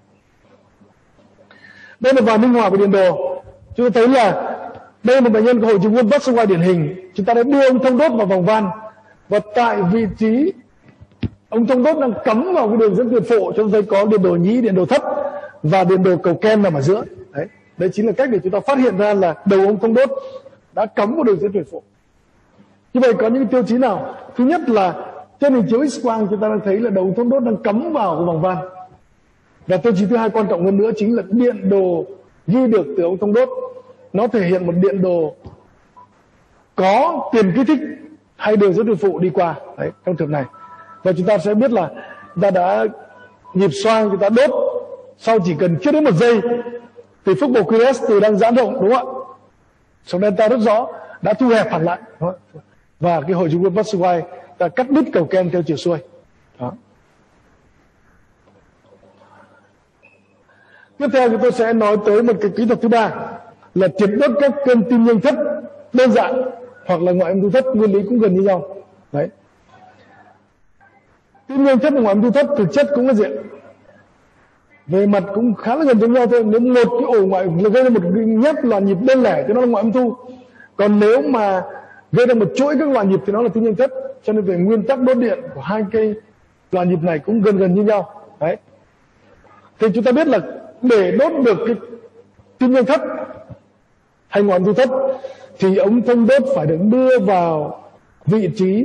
Đây là vài minh họa về điện đồ. Chúng ta thấy là đây là một bệnh nhân có hội chứng One Person Wire điển hình. Chúng ta đã đưa ống thông đốt vào vòng van, và tại vị trí ống thông đốt đang cắm vào cái đường dẫn truyền phụ, chúng ta thấy có điện đồ nhĩ, điện đồ thất và điện đồ cầu ken nằm ở giữa. Đấy, đấy chính là cách để chúng ta phát hiện ra là đầu ống thông đốt đã cắm vào đường dẫn truyền phụ. Như vậy có những tiêu chí nào? Thứ nhất là trên hình chiếu X-quang chúng ta đang thấy là đầu ống thông đốt đang cắm vào cái vòng van. Và tiêu chí thứ hai quan trọng hơn nữa chính là điện đồ ghi được từ ống thông đốt. Nó thể hiện một điện đồ có tiền kích thích hay đường dẫn điện phụ đi qua. Đấy, trong trường này. Và chúng ta sẽ biết là chúng ta đã nhịp xoang, chúng ta đốt sau chỉ cần chưa đến 1 giây thì phức bộ QS từ đang giãn rộng, đúng không ạ? Sóng delta rất rõ, đã thu hẹp hẳn lại. Đó. Và cái hội trục quân Passivhaus ta cắt đứt cầu ken theo chiều xuôi. Đó. Tiếp theo chúng tôi sẽ nói tới một cái kỹ thuật thứ ba là triệt đốt các cơn tim nhanh thất đơn giản hoặc là ngoại âm thu thất, nguyên lý cũng gần như nhau. Đấy. Tim nhanh thất và ngoại âm thu thất thực chất cũng là diện về mặt cũng khá là gần giống nhau thôi. Nếu một cái ổ ngoại gây ra một nhấp loạn nhịp đơn lẻ thì nó là ngoại âm thu, còn nếu mà gây ra một chuỗi các loạn nhịp thì nó là tim nhanh thất. Cho nên về nguyên tắc đốt điện của hai cây loạn nhịp này cũng gần như nhau. Đấy. Thì chúng ta biết là để đốt được cái tim nhanh thất hay ngoại âm thu thất thì ống thông đốt phải được đưa vào vị trí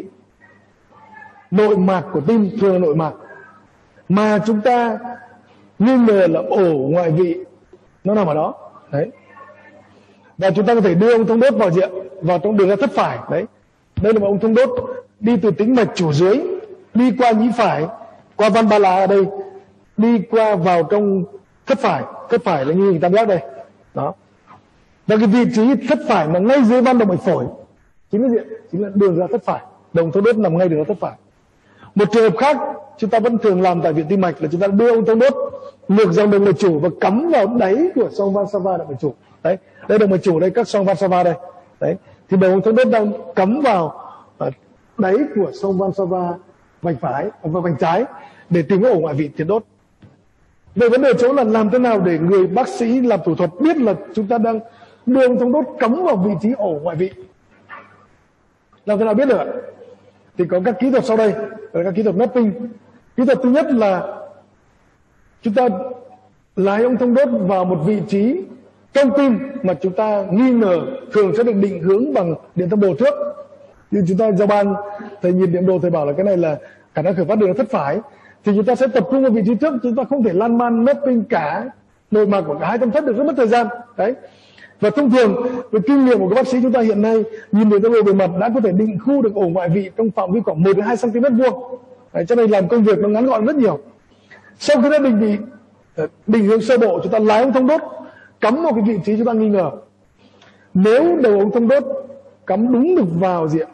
nội mạc của tim, thường là nội mạc, mà chúng ta nghi ngờ là ổ ngoại vị nó nằm ở đó. Đấy. Và chúng ta có thể đưa ống thông đốt vào diện vào trong đường ra thất phải. Đấy. Đây là một ống thông đốt đi từ tĩnh mạch chủ dưới, đi qua nhĩ phải, qua van ba lá ở đây, đi qua vào trong thất phải. Thất phải là như hình tam giác đây. Đó. Và cái vị trí thất phải mà ngay dưới van động mạch phổi chính là đường ra thất phải. Đồng thông đốt nằm ngay đường ra thất phải. Một trường hợp khác chúng ta vẫn thường làm tại viện tim mạch là chúng ta đưa ống thông đốt ngược dòng động mạch chủ và cắm vào đáy của xoang van Sava động mạch chủ. Đấy, đây động mạch chủ đây, các xoang van Sava đây. Đấy, thì đầu ống thông đốt đang cắm vào đáy của xoang van Sava vành phải và vành trái để tìm cái ổ ngoại vị triệt đốt. Về vấn đề chỗ là làm thế nào để người bác sĩ làm thủ thuật biết là chúng ta đang đưa ống thông đốt cắm vào vị trí ổ ngoại vị. Làm thế nào biết được ạ? Thì có các kỹ thuật sau đây, là các kỹ thuật mapping. Kỹ thuật thứ nhất là chúng ta lái ống thông đốt vào một vị trí trong tim mà chúng ta nghi ngờ, thường sẽ được định hướng bằng điện tâm đồ trước. Như chúng ta giao ban thầy nhìn điện đồ thầy bảo là cái này là khả năng khởi phát đường thất phải, thì chúng ta sẽ tập trung vào vị trí trước, chúng ta không thể lan man mapping cả nội mạc của cả hai tâm thất được, rất mất thời gian. Đấy. Và thông thường với kinh nghiệm của các bác sĩ chúng ta hiện nay nhìn điện tâm đồ bề mặt đã có thể định khu được ổ ngoại vị trong phạm vi khoảng 1 đến 2 cm vuông. Đấy, cho nên làm công việc nó ngắn gọn rất nhiều. Sau khi đã định hướng sơ bộ, chúng ta lái ống thông đốt cắm vào cái vị trí chúng ta nghi ngờ. Nếu đầu ống thông đốt cắm đúng được vào diện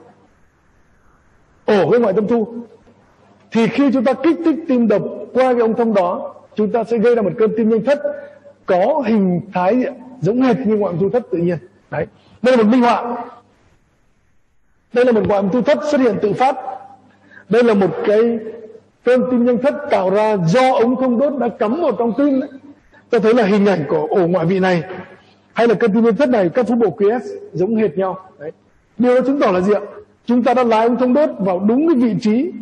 ổ cái ngoại tâm thu thì khi chúng ta kích thích tim đập qua cái ống thông đó, chúng ta sẽ gây ra một cơn tim nhanh thất có hình thái giống hệt như ngoại âm thu thất tự nhiên. Đấy. Đây là một minh họa. Đây là một ngoại âm thu thất xuất hiện tự phát. Đây là một cái cơn tim nhanh thất tạo ra do ống thông đốt đã cắm vào trong tim. Ta thấy là hình ảnh của ổ ngoại vị này hay là cơn tim nhanh thất này, các phức bộ QS giống hệt nhau. Đấy. Điều đó chứng tỏ là gì ạ? Chúng ta đã lái ống thông đốt vào đúng cái vị trí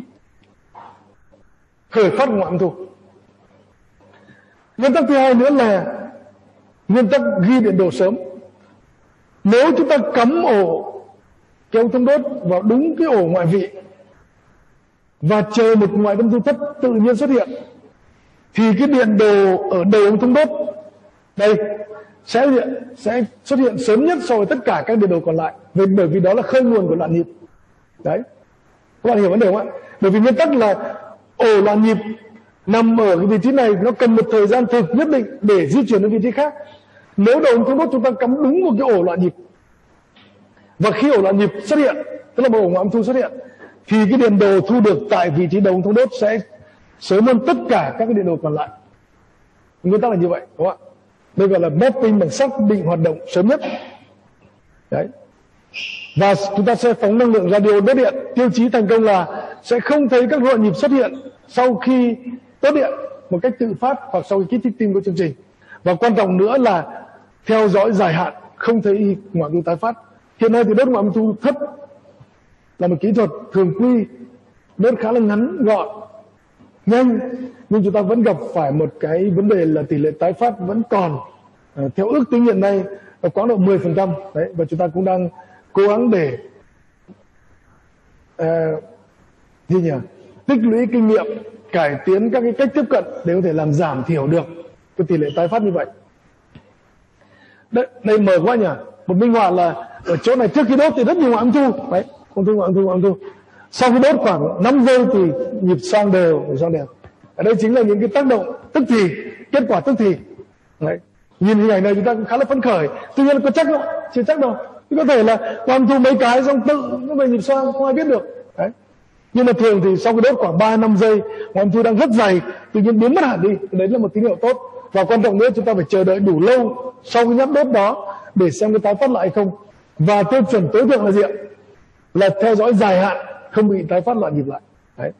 khởi phát ngoại âm thu. Nguyên tắc thứ hai nữa là nguyên tắc ghi điện đồ sớm. Nếu chúng ta cắm ổ cái ống thông đốt vào đúng cái ổ ngoại vị và chờ một ngoại âm thu thất tự nhiên xuất hiện thì cái điện đồ ở đầu ống thông đốt đây sẽ xuất hiện sớm nhất so với tất cả các điện đồ còn lại, bởi vì đó là khơi nguồn của loạn nhịp. Đấy, các bạn hiểu vấn đề không ạ? Bởi vì nguyên tắc là ổ loạn nhịp nằm ở cái vị trí này, nó cần một thời gian thực nhất định để di chuyển đến vị trí khác. Nếu đầu ống thông đốt chúng ta cắm đúng một cái ổ loạn nhịp và khi ổ loạn nhịp xuất hiện, tức là một ổ ngoại âm thu xuất hiện, thì cái điện đồ thu được tại vị trí đầu ống thông đốt sẽ sớm hơn tất cả các cái điện đồ còn lại. Nguyên tắc là như vậy, đúng không ạ? Đây gọi là mapping bằng xác định hoạt động sớm nhất. Đấy. Và chúng ta sẽ phóng năng lượng radio đốt điện. Tiêu chí thành công là sẽ không thấy các loạn nhịp xuất hiện sau khi đốt điện một cách tự phát hoặc sau khi kích thích tim của chương trình. Và quan trọng nữa là theo dõi dài hạn, không thấy ngoại âm thu tái phát. Hiện nay thì đốt ngoại âm thu thất là một kỹ thuật thường quy, đốt khá là ngắn gọn, nhanh, nhưng chúng ta vẫn gặp phải một cái vấn đề là tỷ lệ tái phát vẫn còn theo ước tính hiện nay ở khoảng độ 10%. Đấy, và chúng ta cũng đang cố gắng để gì nhỉ, tích lũy kinh nghiệm, cải tiến các cái cách tiếp cận để có thể làm giảm thiểu được cái tỷ lệ tái phát như vậy. Đây mờ quá nhỉ. Một minh họa là ở chỗ này trước khi đốt thì rất nhiều ngoại ung thư, đấy, ung thư. Sau khi đốt khoảng 5 giây thì nhịp xoang đều. Ở đây chính là những cái tác động tức thì, kết quả tức thì. Đấy. Nhìn hình ảnh này chúng ta cũng khá là phấn khởi. Tuy nhiên có chắc không? Chưa chắc đâu. Có thể là ung thư mấy cái xong tự nó về nhịp xoang, không ai biết được. Đấy. Nhưng mà thường thì sau khi đốt khoảng 3-5 giây, ung thư đang rất dày, tự nhiên biến mất hẳn đi. Đấy là một tín hiệu tốt. Và quan trọng nữa, chúng ta phải chờ đợi đủ lâu sau cái nhát đốt đó để xem cái tái phát lại hay không. Và tiêu chuẩn tối thượng là gì ạ? Là theo dõi dài hạn, không bị tái phát loạn nhịp lại. Đấy.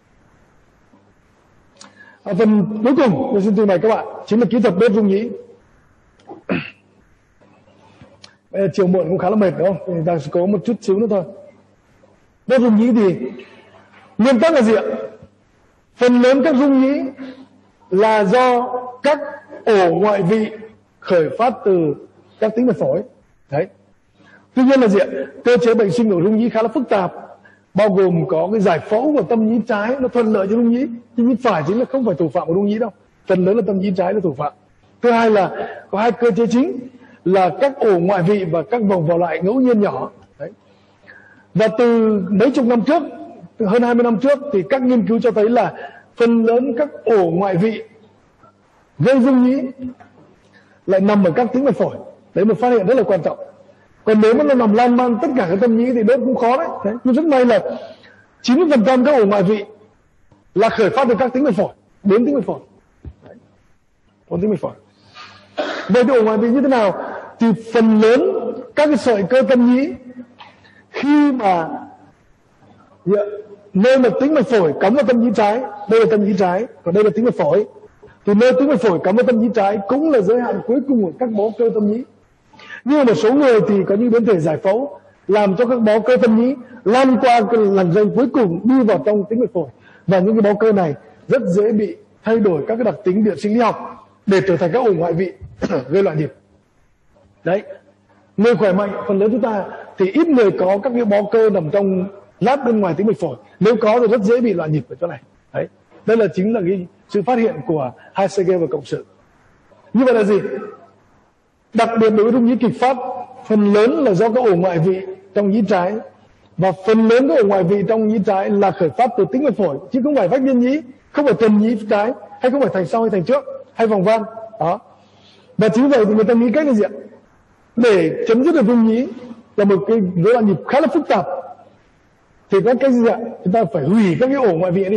Phần cuối cùng tôi xin trình bày các bạn chính là kỹ thuật đốt rung nhĩ. Chiều muộn cũng khá là mệt đúng không? Chúng ta sẽ có một chút xíu nữa thôi. Đốt rung nhĩ thì nguyên tắc là gì ạ? Phần lớn các rung nhĩ là do các ổ ngoại vị khởi phát từ các tĩnh mạch phổi. Đấy. Tuy nhiên là gì ạ? Cơ chế bệnh sinh của rung nhĩ khá là phức tạp, bao gồm có cái giải phẫu của tâm nhĩ trái nó thuận lợi cho rung nhĩ, nhưng nhĩ phải chính là không phải thủ phạm của rung nhĩ đâu. Phần lớn là tâm nhĩ trái là thủ phạm. Thứ hai là có hai cơ chế chính là các ổ ngoại vị và các vòng vào lại ngẫu nhiên nhỏ. Đấy. Và từ mấy chục năm trước, từ hơn 20 năm trước thì các nghiên cứu cho thấy là phần lớn các ổ ngoại vị gây rung nhĩ lại nằm ở các tĩnh mạch phổi. Đấy một phát hiện rất là quan trọng. Còn nếu mà nó nằm lan man tất cả các tâm nhĩ thì đốt cũng khó đấy. Đấy. Nhưng rất may là 90% các ổ ngoại vị là khởi phát từ các tĩnh mạch phổi, 4 tĩnh mạch phổi. 4 tĩnh mạch phổi. Vậy thì ổ ngoại vị như thế nào? Thì phần lớn các cái sợi cơ tâm nhĩ khi mà nơi mà tĩnh mạch phổi cắm vào tâm nhĩ trái, đây là tâm nhĩ trái, còn đây là tĩnh mạch phổi, thì nơi tĩnh mạch phổi cắm vào tâm nhĩ trái cũng là giới hạn cuối cùng của các bó cơ tâm nhĩ. Nhưng mà một số người thì có những biến thể giải phẫu làm cho các bó cơ tâm nhĩ lan qua cái làn ranh cuối cùng đi vào trong tĩnh mạch phổi, và những cái bó cơ này rất dễ bị thay đổi các cái đặc tính điện sinh lý học để trở thành các ổ ngoại vị gây loạn nhịp. Đấy, người khỏe mạnh phần lớn chúng ta thì ít người có các cái bó cơ nằm trong lát bên ngoài tĩnh mạch phổi, nếu có thì rất dễ bị loạn nhịp ở chỗ này. Đấy, đây là chính là cái sự phát hiện của HCG và cộng sự. Như vậy là gì? Đặc biệt đối với rung nhĩ kịch phát, phần lớn là do các ổ ngoại vị trong nhĩ trái, và phần lớn các ổ ngoại vị trong nhĩ trái là khởi phát từ tĩnh mạch phổi, chứ không phải vách liên nhĩ, không phải trần nhĩ trái, hay không phải thành sau hay thành trước hay vòng van đó. Và chính vậy thì người ta nghĩ cách là gì ạ? Để chấm dứt được rung nhĩ là một cái rối loạn nhịp khá là phức tạp, thì có cách gì ạ? Chúng ta phải hủy các cái ổ ngoại vị đi.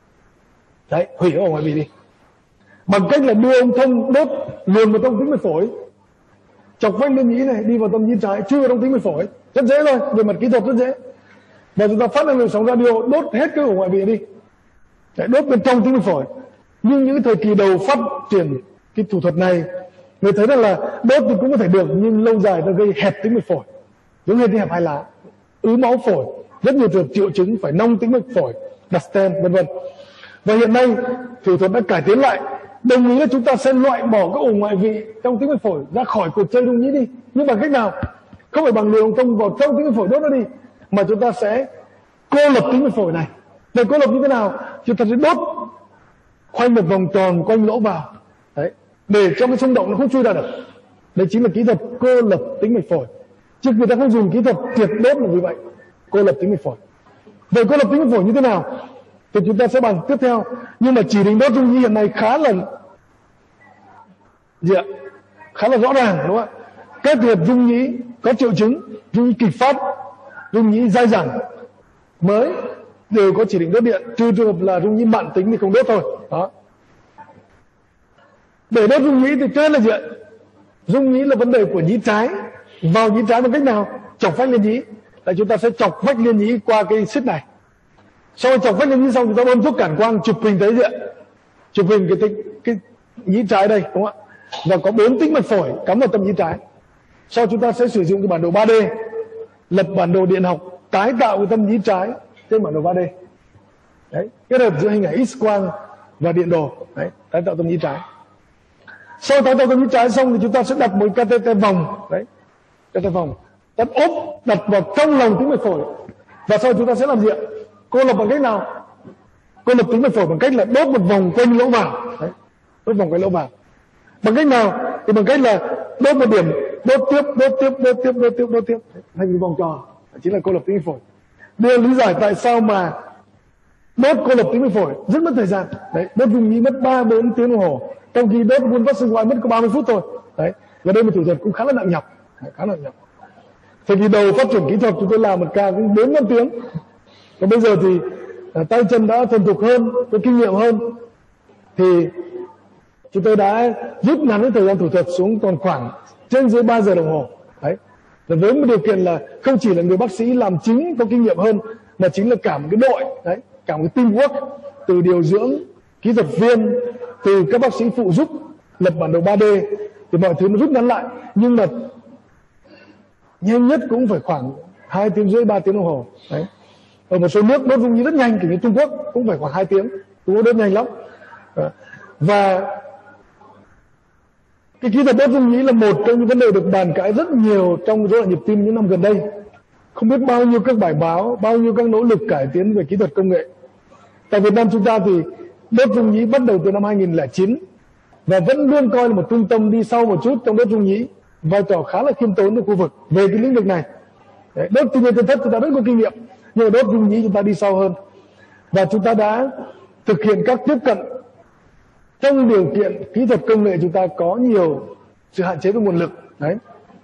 Đấy, hủy ổ ngoại vị đi bằng cách là đưa ống thông đốt luồn vào trong tĩnh mạch phổi, chọc vách liên nhĩ này đi vào tâm nhĩ trái, chui vào trong tĩnh mạch phổi, rất dễ thôi, về mặt kỹ thuật rất dễ. Và chúng ta phát năng lượng sóng radio đốt hết các ổ ngoại vị đi. Đấy, đốt bên trong tĩnh mạch phổi. Nhưng những thời kỳ đầu phát triển cái thủ thuật này, người thấy rằng là đốt thì cũng có thể được, nhưng lâu dài nó gây hẹp tĩnh mạch phổi, giống như hẹp hai lá, ứ máu phổi, rất nhiều triệu chứng phải nong tĩnh mạch phổi, đặt stent vân vân. Và hiện nay thủ thuật đã cải tiến lại, đồng ý là chúng ta sẽ loại bỏ các ổ ngoại vị trong tĩnh mạch phổi ra khỏi cuộc chơi rung nhĩ đi. Nhưng bằng cách nào? Không phải bằng luồng thông vào trong tĩnh mạch phổi đốt nó đi, mà chúng ta sẽ cô lập tĩnh mạch phổi này. Để cô lập như thế nào? Chúng ta sẽ đốt khoanh một vòng tròn quanh lỗ vào. Đấy, để cho cái xung động nó không chui ra được. Đấy chính là kỹ thuật cô lập tĩnh mạch phổi. Chứ người ta không dùng kỹ thuật triệt đốt là vì vậy. Cô lập tĩnh mạch phổi. Vậy cô lập tĩnh mạch phổi như thế nào? Thì chúng ta sẽ bàn tiếp theo. Nhưng mà chỉ định đốt rung nhĩ hiện nay khá là khá là rõ ràng, đúng không ạ? Các trường hợp rung nhĩ có triệu chứng, rung nhĩ kịch phát, rung nhĩ dai dẳng mới đều có chỉ định đốt điện, trừ trường hợp là rung nhĩ mãn tính thì không đốt thôi. Đó. Để đốt rung nhĩ thì trên là gì ạ? Rung nhĩ là vấn đề của nhĩ trái. Vào nhĩ trái bằng cách nào? Chọc vách liên nhĩ. Là chúng ta sẽ chọc vách liên nhĩ qua cái xích này. Sau khi chọc vách liên nhĩ xong, chúng ta bơm thuốc cản quang chụp hình thấy gì ạ? Chụp hình cái nhĩ trái đây, đúng không ạ? Và có 4 tĩnh mạch phổi cắm vào tâm nhĩ trái. Sau chúng ta sẽ sử dụng cái bản đồ 3D, lập bản đồ điện học tái tạo cái tâm nhĩ trái trên bản đồ 3D. Đấy, kết hợp giữa hình ảnh X-quang và điện đồ, đấy, tái tạo tâm nhĩ trái. Sau tái tạo tâm nhĩ trái xong thì chúng ta sẽ đặt một catheter vòng, đấy, catheter vòng, đặt ốp đặt vào trong lòng tĩnh mạch phổi, Và sau chúng ta sẽ làm gì ạ? Cô lập bằng cách nào? Cô lập tĩnh mạch phổi bằng cách là đốt một vòng quanh lỗ vào. Đấy, đốt vòng quanh lỗ vào. Bằng cách nào? Thì bằng cách là đốt một điểm, đốt tiếp, thành một vòng tròn. Đó chính là cô lập tĩnh mạch phổi. Đây là lý giải tại sao mà đốt cô lập tĩnh mạch phổi rất mất thời gian. Đấy, đốt dung nhĩ mất 3-4 tiếng đồng hồ, trong khi đốt vuông vắt xương ngoài mất có 30 phút thôi. Đấy, và đây là thủ thuật cũng khá là nặng nhọc, khá là nặng nhọc. Thời kỳ đầu phát triển kỹ thuật chúng tôi làm một ca cũng 4-5 tiếng. Còn bây giờ thì tay chân đã thuần thục hơn, có kinh nghiệm hơn, thì chúng tôi đã rút ngắn cái thời gian thủ thuật xuống còn khoảng trên dưới 3 giờ đồng hồ. Đấy, và với một điều kiện là không chỉ là người bác sĩ làm chính có kinh nghiệm hơn, mà chính là cả một cái đội, đấy, cả một cái teamwork, từ điều dưỡng, kỹ thuật viên, từ các bác sĩ phụ giúp lập bản đồ 3D, thì mọi thứ nó rút ngắn lại. Nhưng mà nhanh nhất cũng phải khoảng 2 tiếng rưỡi 3 tiếng đồng hồ. Đấy. Ở một số nước đốt dung nhĩ rất nhanh, kiểu như Trung Quốc cũng phải khoảng 2 tiếng, Trung Quốc đốt nhanh lắm. Và cái kỹ thuật đốt dung nhĩ là một trong những vấn đề được bàn cãi rất nhiều trong rối loạn nhịp tim những năm gần đây. Không biết bao nhiêu các bài báo, bao nhiêu các nỗ lực cải tiến về kỹ thuật công nghệ. Tại Việt Nam chúng ta thì đốt dung nhĩ bắt đầu từ năm 2009 và vẫn luôn coi là một trung tâm đi sau một chút trong đốt dung nhĩ, vai trò khá là khiêm tốn trong khu vực về cái lĩnh vực này. Đấy, đốt tim mạch thất chúng ta rất có kinh nghiệm, nhưng mà đốt dung nhĩ chúng ta đi sau hơn. Và chúng ta đã thực hiện các tiếp cận trong điều kiện kỹ thuật công nghệ chúng ta có nhiều sự hạn chế về nguồn lực. Đấy.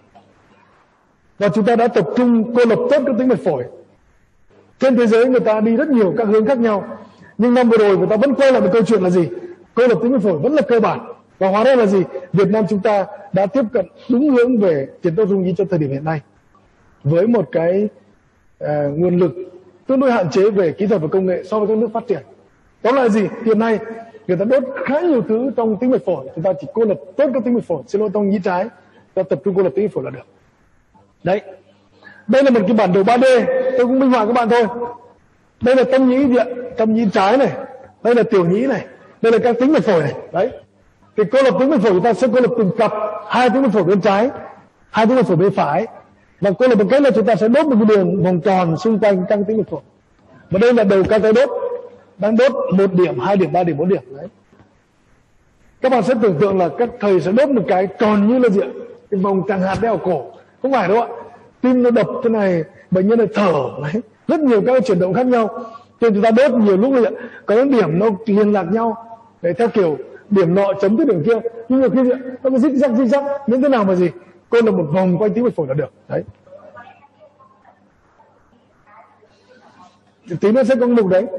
Và chúng ta đã tập trung cô lập tốt các tĩnh mạch phổi. Trên thế giới người ta đi rất nhiều các hướng khác nhau, nhưng năm vừa rồi người ta vẫn quay lại một câu chuyện là gì? Cô lập tĩnh mạch phổi vẫn là cơ bản. Và hóa ra là gì? Việt Nam chúng ta đã tiếp cận đúng hướng về chuyển đốt dung nhĩ cho thời điểm hiện nay, với một cái nguồn lực tương đối hạn chế về kỹ thuật và công nghệ so với các nước phát triển. Đó là gì? Hiện nay người ta đốt khá nhiều thứ trong tĩnh mạch phổi, chúng ta chỉ cô lập tốt các tĩnh mạch phổi, xin lỗi, trong nhĩ trái, ta tập trung cô lập tĩnh mạch phổi là được. Đấy, đây là một cái bản đồ 3D, tôi cũng minh họa các bạn thôi. Đây là tâm nhĩ điện, tâm nhĩ trái này, đây là tiểu nhĩ này, đây là các tĩnh mạch phổi này. Đấy, thì cô lập tĩnh mạch phổi chúng ta sẽ cô lập từng cặp, 2 tĩnh mạch phổi bên trái, 2 tĩnh mạch phổi bên phải, và cô lập bằng cách là chúng ta sẽ đốt một cái đường vòng tròn xung quanh các tĩnh mạch phổi. Và đây là đầu ca tay đốt, đang đốt 1 điểm, 2 điểm, 3 điểm, 4 điểm. Đấy, các bạn sẽ tưởng tượng là các thầy sẽ đốt một cái tròn như là gì ạ? Cái vòng tràng hạt đeo cổ, không phải đâu ạ. Tim nó đập thế này, bệnh nhân này thở, đấy, rất nhiều các chuyển động khác nhau. Cho nên chúng ta đốt nhiều lúc là có những điểm nó liên lạc nhau, để theo kiểu điểm nọ chấm tới điểm kia, nhưng mà khi nó cứ rích rắc, những thế nào mà gì? Cô là một vòng quanh tĩnh mạch phổi là được. Đấy, tí nữa sẽ có mục đấy.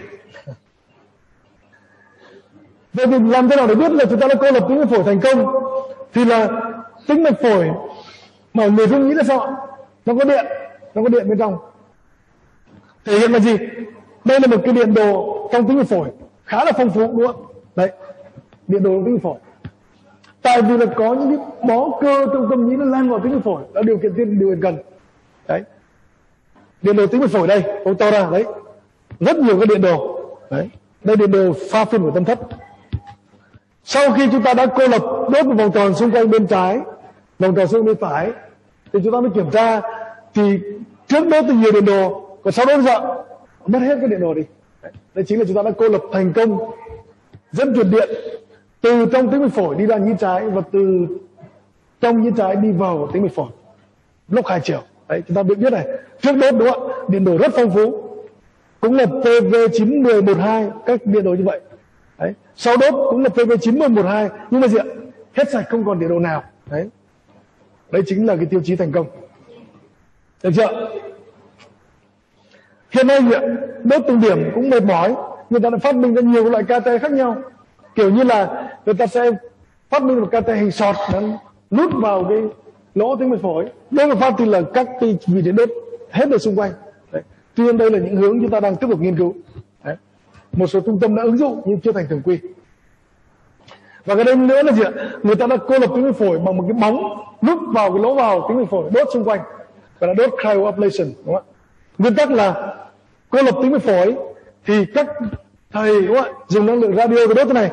Vậy thì làm thế nào để biết là chúng ta đã cô lập tĩnh mạch phổi thành công? Thì là tĩnh mạch phổi mà người dung nhĩ là sao? Nó có điện bên trong. Thể hiện là gì? Đây là một cái điện đồ trong tĩnh mạch phổi khá là phong phú, đúng không? Đấy, điện đồ trong tĩnh mạch phổi. Tại vì là có những cái bó cơ trong tâm nhĩ nó lan vào tĩnh mạch phổi, là điều kiện cần. Đấy, điện đồ tĩnh mạch phổi đây, ông to ra đấy, rất nhiều cái điện đồ. Đấy, đây điện đồ pha phiên của tâm thất. Sau khi chúng ta đã cô lập đốt một vòng tròn xung quanh bên trái, vòng tròn xung quanh bên phải, thì chúng ta mới kiểm tra. Thì trước đốt thì nhiều điện đồ, còn sau đốt giờ mất hết cái điện đồ đi. Đấy chính là chúng ta đã cô lập thành công, dẫn truyền điện từ trong tĩnh mạch phổi đi ra nhĩ trái, và từ trong nhĩ trái đi vào tĩnh mạch phổi lúc 2 chiều. Đấy, chúng ta biết này, trước đốt đúng không ạ? Điện đồ rất phong phú, cũng là PV9012, các điện đồ như vậy. Đấy, sau đốt cũng là PV9012, nhưng mà gì ạ? Hết sạch, không còn điện đồ nào. Đấy, đấy chính là cái tiêu chí thành công. Được chưa? Hiện nay gì ạ? Đốt từng điểm cũng mệt mỏi, người ta đã phát minh ra nhiều loại KT khác nhau. Kiểu như là người ta sẽ phát minh một KT hình sọt, nó nút vào cái lỗ tĩnh mạch phổi. Nếu mà phát thì là các cái vị trí đốt hết ở xung quanh. Đấy, tuy nhiên đây là những hướng chúng ta đang tiếp tục nghiên cứu. Đấy, một số trung tâm đã ứng dụng nhưng chưa thành thường quy. Và cái đây nữa là gì ạ? Người ta đã cô lập tĩnh mạch phổi bằng một cái bóng núp vào cái lỗ vào tĩnh mạch phổi, đốt xung quanh, và là đốt cryoablation, đúng không ạ? Nguyên tắc là cô lập tĩnh mạch phổi thì các thầy, đúng không ạ, dùng năng lượng radio để đốt thế này,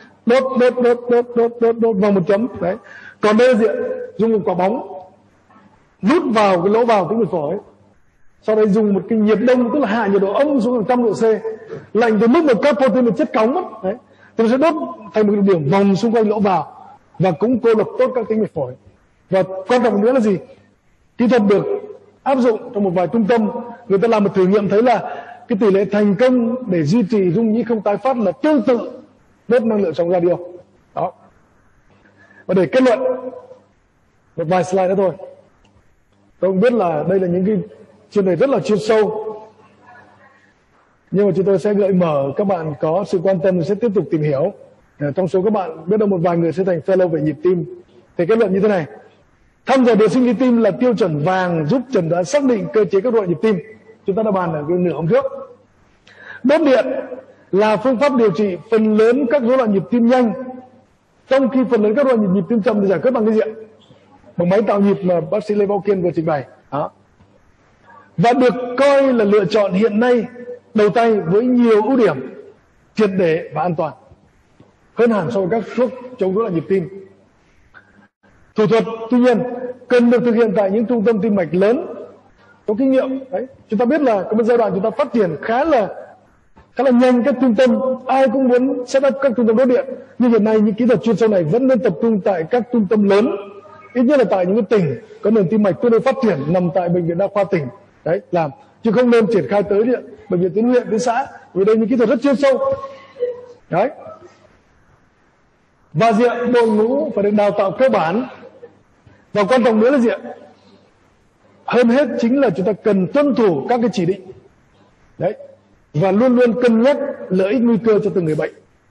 đốt vào một chấm. Đấy, còn đây là gì ạ? Dùng một quả bóng nút vào cái lỗ vào tĩnh mạch phổi, sau đấy dùng một cái nhiệt đông, tức là hạ nhiệt độ âm xuống 100 độ C, lạnh tới mức mà các protein chất cóng mất đấy, thì nó sẽ đốt thành một điểm vòng xung quanh lỗ vào và cũng cô lập tốt các tĩnh mạch phổi. Và quan trọng nữa là gì? Kỹ thuật được áp dụng trong một vài trung tâm, người ta làm một thử nghiệm thấy là cái tỷ lệ thành công để duy trì rung nhĩ không tái phát là tương tự đốt năng lượng sóng radio. Đó. Và để kết luận, một vài slide nữa thôi. Tôi không biết là đây là những cái chuyên đề rất là chuyên sâu, nhưng mà chúng tôi sẽ gợi mở các bạn có sự quan tâm sẽ tiếp tục tìm hiểu. Trong số các bạn biết đâu một vài người sẽ thành fellow về nhịp tim. Thì kết luận như thế này: thăm dò địa sinh lý tim là tiêu chuẩn vàng giúp chẩn đoán xác định cơ chế các loại nhịp tim. Chúng ta đã bàn ở cái nửa hôm trước. Đốt điện là phương pháp điều trị phần lớn các rối loạn nhịp tim nhanh, trong khi phần lớn các rối loạn nhịp tim chậm thì giải quyết bằng cái gì? Bằng máy tạo nhịp mà bác sĩ Lê Bảo Kiên vừa trình bày. Đó. Và được coi là lựa chọn hiện nay đầu tay với nhiều ưu điểm, triệt để và an toàn hơn hẳn so với các thuốc chống rối loạn nhịp tim. Thủ thuật tuy nhiên cần được thực hiện tại những trung tâm tim mạch lớn có kinh nghiệm. Đấy, chúng ta biết là có một giai đoạn chúng ta phát triển khá là nhanh các trung tâm, ai cũng muốn set up các trung tâm đốt điện, nhưng hiện nay những kỹ thuật chuyên sâu này vẫn nên tập trung tại các trung tâm lớn, ít nhất là tại những cái tỉnh có nền tim mạch tương đối phát triển, nằm tại bệnh viện đa khoa tỉnh. Đấy, làm chứ không nên triển khai tới bệnh viện tuyến huyện, tuyến xã, vì đây những kỹ thuật rất chuyên sâu. Đấy. Và diện đội ngũ phải được đào tạo cơ bản, và quan trọng nữa là gì ạ? Hơn hết chính là chúng ta cần tuân thủ các cái chỉ định. Đấy. Và luôn luôn cân nhắc lợi ích nguy cơ cho từng người bệnh.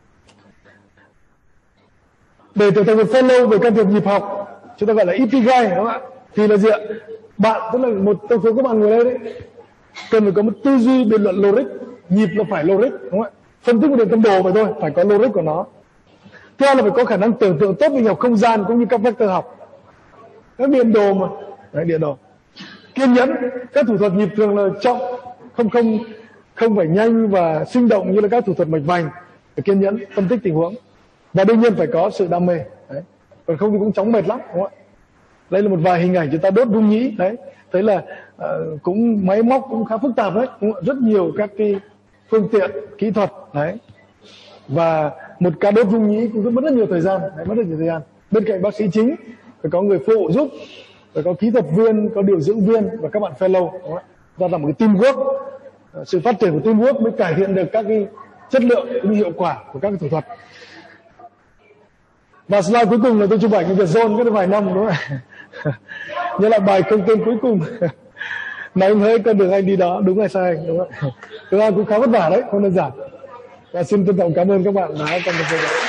Để trở thành một fellow về can thiệp nhịp học, chúng ta gọi là Ikigai, đúng không ạ? Thì là gì ạ? Bạn, tức là một trong số các bạn ngồi đây đấy, cần phải có một tư duy biện luận logic, nhịp là phải logic, đúng không ạ? Phân tích một điện tâm đồ vậy thôi, phải có logic của nó. Thứ hai là phải có khả năng tưởng tượng tốt về học không gian cũng như các vector học. Các điện đồ mà, đấy, điện đồ. Kiên nhẫn, các thủ thuật nhịp thường là chậm, không phải nhanh và sinh động như là các thủ thuật mạch vành. Phải kiên nhẫn, phân tích tình huống. Và đương nhiên phải có sự đam mê. Đấy. Còn không thì cũng chóng mệt lắm, đúng không ạ? Đây là một vài hình ảnh chúng ta đốt rung nhĩ. Đấy, thấy là cũng máy móc cũng khá phức tạp đấy, rất nhiều các cái phương tiện kỹ thuật đấy. Và một ca đốt rung nhĩ cũng mất rất nhiều thời gian, đấy, mất rất nhiều thời gian. Bên cạnh bác sĩ chính phải có người phụ giúp, phải có kỹ thuật viên, có điều dưỡng viên và các bạn fellow. Đó là một cái teamwork. Sự phát triển của teamwork mới cải thiện được các cái chất lượng cũng như hiệu quả của các cái thủ thuật. Và slide cuối cùng là tôi chụp ảnh cái Việt Zone cái vài năm, đúng không ạ? Nhớ lại bài công tên cuối cùng. Nói anh hỡi con đường anh đi đó, đúng hay sai, đúng không ạ? Chúng ta cũng khá vất vả đấy, không đơn giản. Và xin trân trọng cảm ơn các bạn đã quan tâm theo dõi.